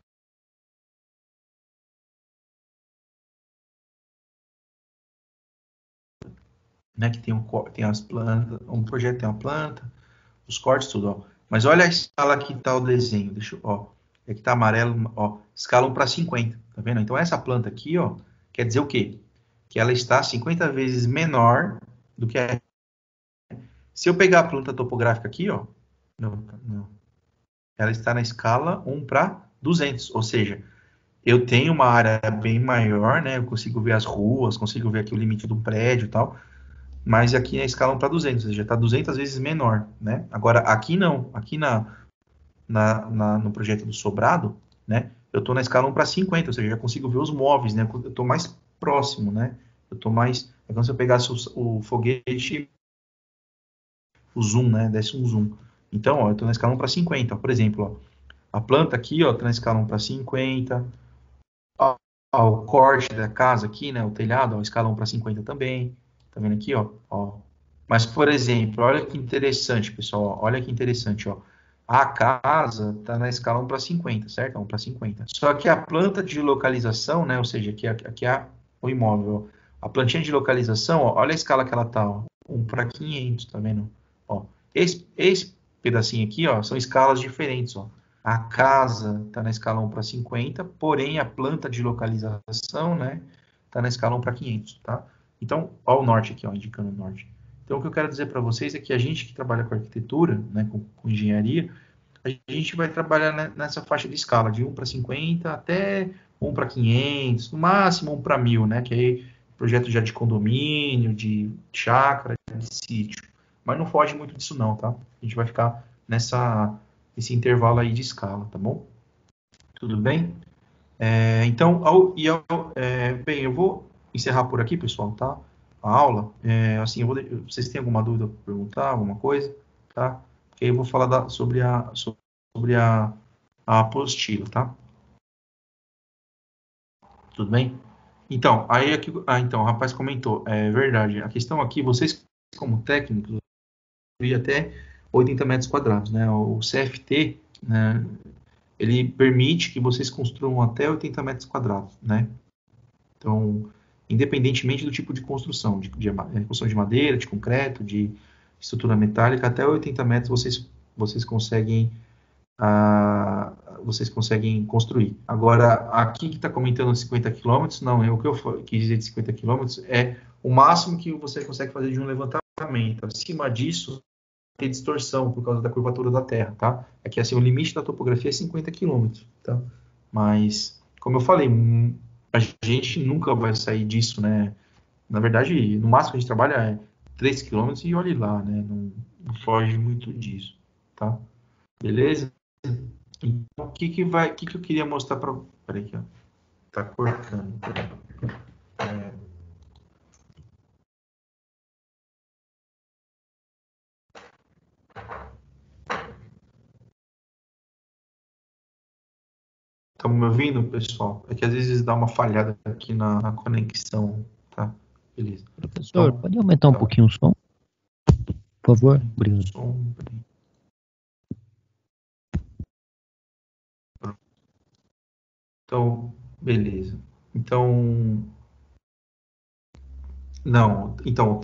A: né, que tem as plantas, um projeto tem uma planta, os cortes, tudo, ó. Mas olha a escala que tá o desenho, deixa eu, ó, aqui tá amarelo, ó, escala 1 para 50, tá vendo? Então, essa planta aqui, ó, quer dizer o quê? Que ela está 50 vezes menor do que a... Se eu pegar a planta topográfica aqui, ó, não, ela está na escala 1 para 200, ou seja, eu tenho uma área bem maior, né? Eu consigo ver as ruas, consigo ver aqui o limite do prédio e tal, mas aqui a escala 1 para 200, ou seja, está 200 vezes menor, né? Agora, aqui não, aqui no projeto do sobrado, né? eu estou na escala 1:50, ou seja, eu já consigo ver os móveis, né? Eu estou mais próximo, né? Eu estou mais... É como se eu pegasse o foguete, o zoom, né? Desse um zoom. Então, ó, eu estou na escala 1:50. Por exemplo, ó, a planta aqui, ó, está na escala 1:50. O corte da casa aqui, né? O telhado, ó, escala 1:50 também. Tá vendo aqui, ó? Ó. Mas, por exemplo, olha que interessante, pessoal. Ó, olha que interessante, ó. A casa está na escala 1:50, certo? 1:50. Só que a planta de localização, né? Ou seja, aqui é o imóvel. Ó. A plantinha de localização, ó, olha a escala que ela tá, ó. 1:500, tá vendo? Ó, esse pedacinho aqui, ó, são escalas diferentes, ó. A casa está na escala 1:50, porém a planta de localização, né, está na escala 1:500, tá? Então, ó o norte aqui, ó, indicando o norte. Então, o que eu quero dizer para vocês é que a gente que trabalha com arquitetura, né, com engenharia, a gente vai trabalhar nessa faixa de escala, de 1:50 até 1:500, no máximo 1:1000, né, que aí projeto já de condomínio, de chácara, de sítio. Mas não foge muito disso não, tá? A gente vai ficar esse intervalo aí de escala, tá bom? Tudo bem? Então, bem, eu vou encerrar por aqui, pessoal, tá? A aula. Assim, vocês têm alguma dúvida para perguntar, alguma coisa, tá? Porque aí eu vou falar sobre a apostila, tá? Tudo bem? Então, aí aqui, então, o rapaz comentou, é verdade. A questão aqui, vocês como técnicos, até 80 metros quadrados, né? O CFT, né, ele permite que vocês construam até 80 metros quadrados, né? Então, independentemente do tipo de construção, construção de madeira, de concreto, de estrutura metálica, até 80 metros vocês conseguem vocês conseguem construir. Agora, aqui que está comentando 50 quilômetros, não, o que eu quis dizer de 50 quilômetros é o máximo que você consegue fazer de um levantamento. Acima disso, tem distorção por causa da curvatura da Terra, tá? É que assim, o limite da topografia é 50 quilômetros, tá? Mas, como eu falei, a gente nunca vai sair disso, né? Na verdade, no máximo que a gente trabalha é 3 quilômetros e olhe lá, né? Não foge muito disso, tá? Beleza? Então, o que eu queria mostrar para... Peraí, aqui, ó. Tá cortando. Estão me ouvindo, pessoal? É que às vezes dá uma falhada aqui na conexão, tá? Beleza.
B: Professor,
A: Então,
B: pode aumentar um pouquinho o som? Por favor, obrigado.
A: Então, beleza. Então, não. Então,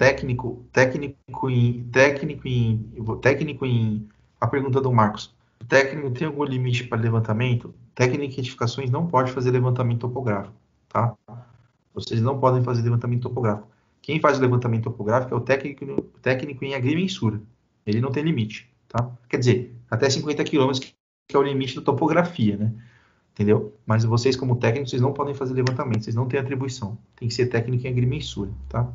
A: a pergunta do Marcos. O técnico tem algum limite para levantamento? Técnico em edificações não pode fazer levantamento topográfico, tá? Vocês não podem fazer levantamento topográfico. Quem faz o levantamento topográfico é o técnico em agrimensura. Ele não tem limite, tá? Quer dizer, até 50 quilômetros, que é o limite da topografia, né? Entendeu? Mas vocês, como técnicos, vocês não podem fazer levantamento, vocês não têm atribuição. Tem que ser técnico em agrimensura, tá?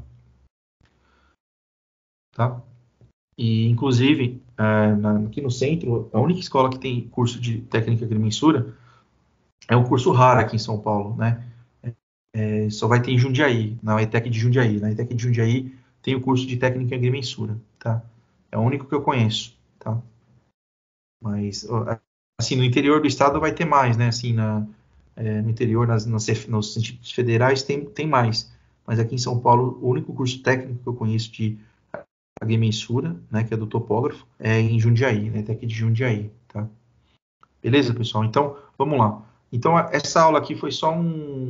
A: Tá? E, inclusive, aqui no centro, a única escola que tem curso de técnica em agrimensura é um curso raro aqui em São Paulo, né? Só vai ter em Jundiaí, na ETEC de Jundiaí. Na ETEC de Jundiaí tem o curso de técnica em agrimensura, tá? É o único que eu conheço, tá? Mas, assim, no interior do estado vai ter mais, né? Assim, no interior, nos institutos federais tem mais. Mas aqui em São Paulo, o único curso técnico que eu conheço de agrimensura, né, que é do topógrafo, é em Jundiaí, né? Até aqui de Jundiaí, tá? Beleza, pessoal? Então, vamos lá. Então, essa aula aqui foi só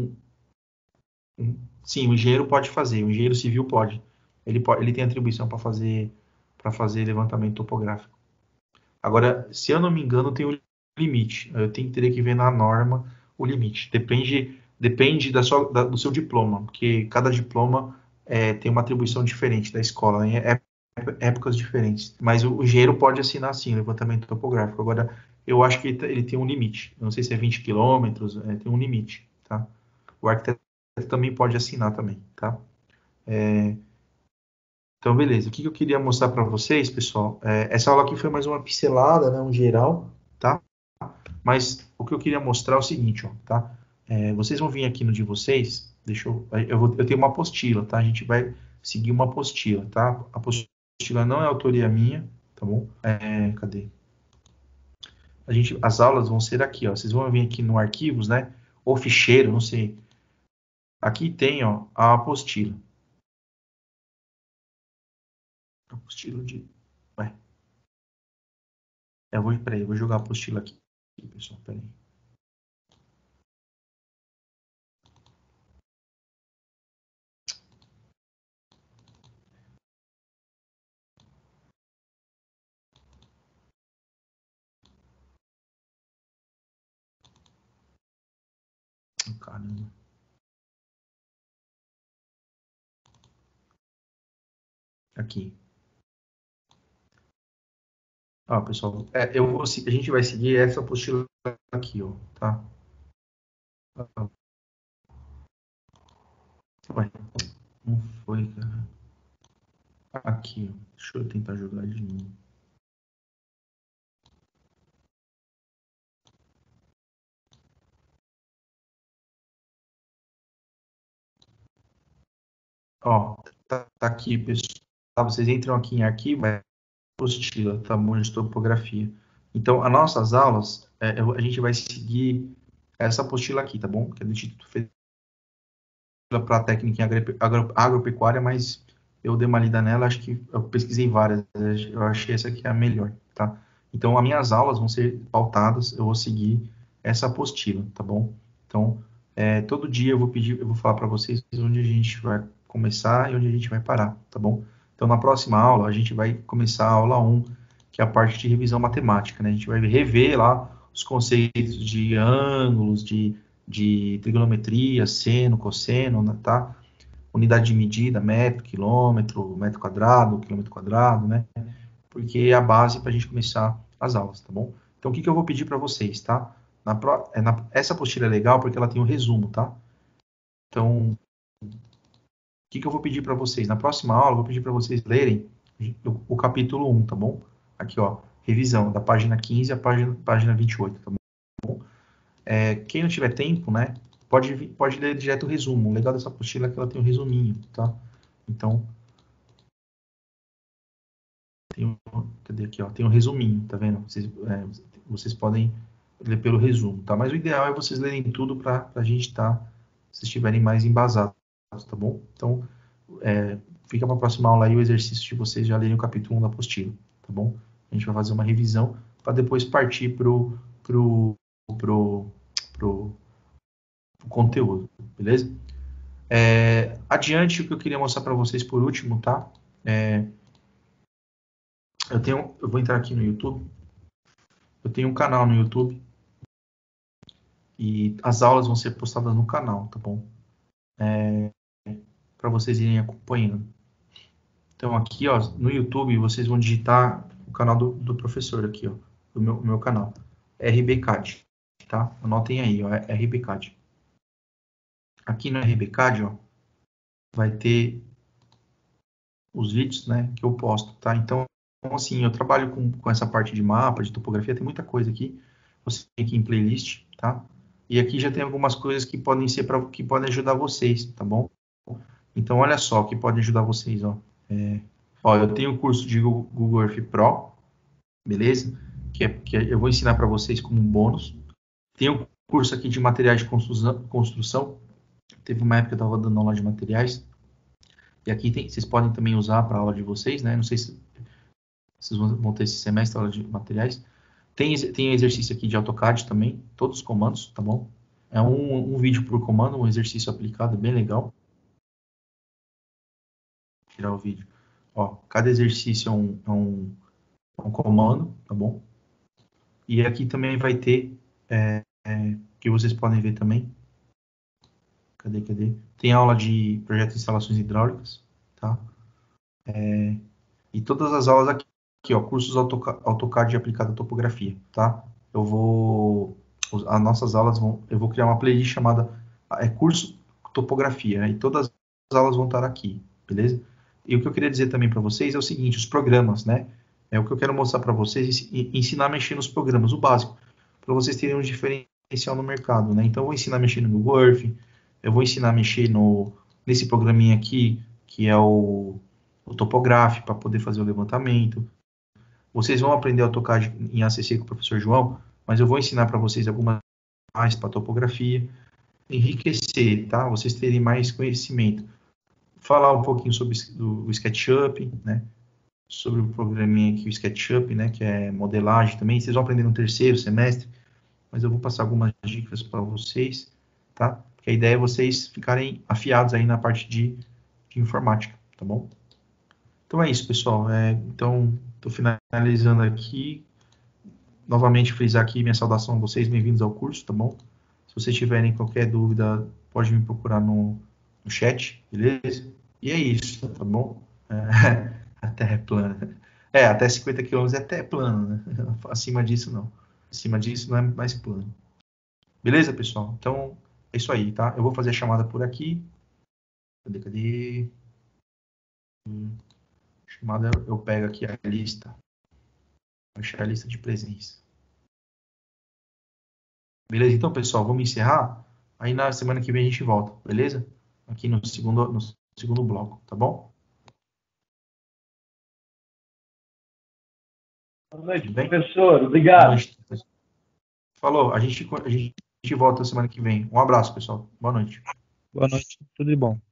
A: sim, o engenheiro pode fazer, o engenheiro civil pode. Ele tem atribuição para fazer levantamento topográfico. Agora, se eu não me engano, tem um limite. Teria que ver na norma o limite. Depende do seu diploma, porque cada diploma tem uma atribuição diferente da escola, né? Épocas diferentes. Mas o engenheiro pode assinar, sim, levantamento topográfico. Agora, eu acho que ele tem um limite. Eu não sei se é 20 quilômetros, tem um limite, tá? O arquiteto também pode assinar também, tá? Então, beleza. O que eu queria mostrar para vocês, pessoal? Essa aula aqui foi mais uma pincelada, né, um geral, tá? Mas o que eu queria mostrar é o seguinte, ó, tá? Vocês vão vir aqui no de vocês, eu tenho uma apostila, tá? A gente vai seguir uma apostila, tá? A apostila não é autoria minha, tá bom? Cadê? As aulas vão ser aqui, ó. Vocês vão vir aqui no arquivos, né? Ou ficheiro, não sei. Aqui tem, ó, a apostila. Apostila de... Ué. Peraí, eu vou jogar a apostila aqui, pessoal, peraí. Caramba. Aqui. Ó, pessoal, a gente vai seguir essa apostila aqui, ó, tá? Ué, não foi, cara. Aqui, ó. Deixa eu tentar jogar de novo. Ó, tá aqui, pessoal. Vocês entram aqui em arquivo, apostila, tá bom, de topografia. Então, as nossas aulas, a gente vai seguir essa apostila aqui, tá bom? Que é do Instituto Federal para a Técnica em Agropecuária, mas eu dei uma lida nela, acho que eu pesquisei várias, eu achei essa aqui a melhor, tá? Então, as minhas aulas vão ser pautadas, eu vou seguir essa apostila, tá bom? Então, todo dia eu vou falar para vocês onde a gente vai começar e onde a gente vai parar, tá bom? Então, na próxima aula, a gente vai começar a aula 1, que é a parte de revisão matemática, né? A gente vai rever lá os conceitos de ângulos, de trigonometria, seno, cosseno, né, tá? Unidade de medida, metro, quilômetro, metro quadrado, quilômetro quadrado, né? Porque é a base para a gente começar as aulas, tá bom? Então, o que eu vou pedir para vocês, tá? Essa apostila é legal porque ela tem um resumo, tá? Então, o que eu vou pedir para vocês? Na próxima aula, eu vou pedir para vocês lerem o capítulo 1, tá bom? Aqui, ó, revisão, da página 15 à página 28, tá bom? Quem não tiver tempo, né, pode ler direto o resumo. O legal dessa apostila é que ela tem um resuminho, tá? Então, cadê aqui, ó? Tem um resuminho, tá vendo? Vocês podem ler pelo resumo, tá? Mas o ideal é vocês lerem tudo para a gente estar, se estiverem mais embasados, tá bom? Então, fica para a próxima aula aí o exercício de vocês já lerem o capítulo 1 da apostila, tá bom? A gente vai fazer uma revisão para depois partir pro conteúdo, beleza? Adiante, o que eu queria mostrar para vocês por último, tá? Eu vou entrar aqui no YouTube. Eu tenho um canal no YouTube e as aulas vão ser postadas no canal, tá bom? Para vocês irem acompanhando. Então aqui, ó, no YouTube vocês vão digitar o canal do professor aqui, ó, do meu canal, RBCAD, tá? Anotem aí, ó, RBCAD. Aqui no RBCAD, ó, vai ter os vídeos, né, que eu posto, tá? Então, assim, eu trabalho com essa parte de mapa, de topografia, tem muita coisa aqui. Você tem aqui em playlist, tá? E aqui já tem algumas coisas que podem que podem ajudar vocês, tá bom? Então, olha só, que podem ajudar vocês, ó. Eu tenho o curso de Google Earth Pro, beleza? Que eu vou ensinar para vocês como um bônus. Tem um curso aqui de materiais de construção. Teve uma época que eu estava dando aula de materiais. E aqui vocês podem também usar para a aula de vocês, né? Não sei se vocês vão ter esse semestre aula de materiais. Tem exercício aqui de AutoCAD também, todos os comandos, tá bom? É um vídeo por comando, um exercício aplicado, bem legal. Vou tirar o vídeo. Ó, cada exercício é um comando, tá bom? E aqui também vai ter, que vocês podem ver também. Cadê? Tem aula de projeto de instalações hidráulicas, tá? E todas as aulas aqui, ó, cursos AutoCAD aplicado à topografia, tá? As nossas aulas eu vou criar uma playlist chamada curso topografia, né? E todas as aulas vão estar aqui, beleza? E o que eu queria dizer também para vocês é o seguinte, os programas, né? O que eu quero mostrar para vocês, ensinar a mexer nos programas, o básico. para vocês terem um diferencial no mercado, né? Então, eu vou ensinar a mexer no Google Earth, eu vou ensinar a mexer nesse programinha aqui, que é o Topograph, para poder fazer o levantamento. Vocês vão aprender AutoCAD em ACC com o professor João, mas eu vou ensinar para vocês algumas mais para topografia, enriquecer, tá? Vocês terem mais conhecimento. Falar um pouquinho sobre o SketchUp, né? Sobre o programinha aqui, o SketchUp, né? Que é modelagem também. Vocês vão aprender no terceiro semestre, mas eu vou passar algumas dicas para vocês, tá? Porque a ideia é vocês ficarem afiados aí na parte de informática, tá bom? Então é isso, pessoal. Então, estou finalizando aqui. Novamente, frisar aqui minha saudação a vocês, bem-vindos ao curso, tá bom? Se vocês tiverem qualquer dúvida, pode me procurar no chat, beleza? E é isso, tá bom? A Terra é plana. Até 50 quilômetros é até plano, né? Acima disso, não. Acima disso, não é mais plano. Beleza, pessoal? Então, é isso aí, tá? Eu vou fazer a chamada por aqui. Cadê? Chamada, eu pego aqui a lista. Vou achar a lista de presença. Beleza? Então, pessoal, vamos encerrar. Aí na semana que vem a gente volta, beleza? Aqui no segundo bloco, tá bom?
C: Boa noite, professor. Obrigado.
A: Boa noite. Falou, a gente volta semana que vem. Um abraço, pessoal. Boa noite.
B: Boa noite, tudo de bom.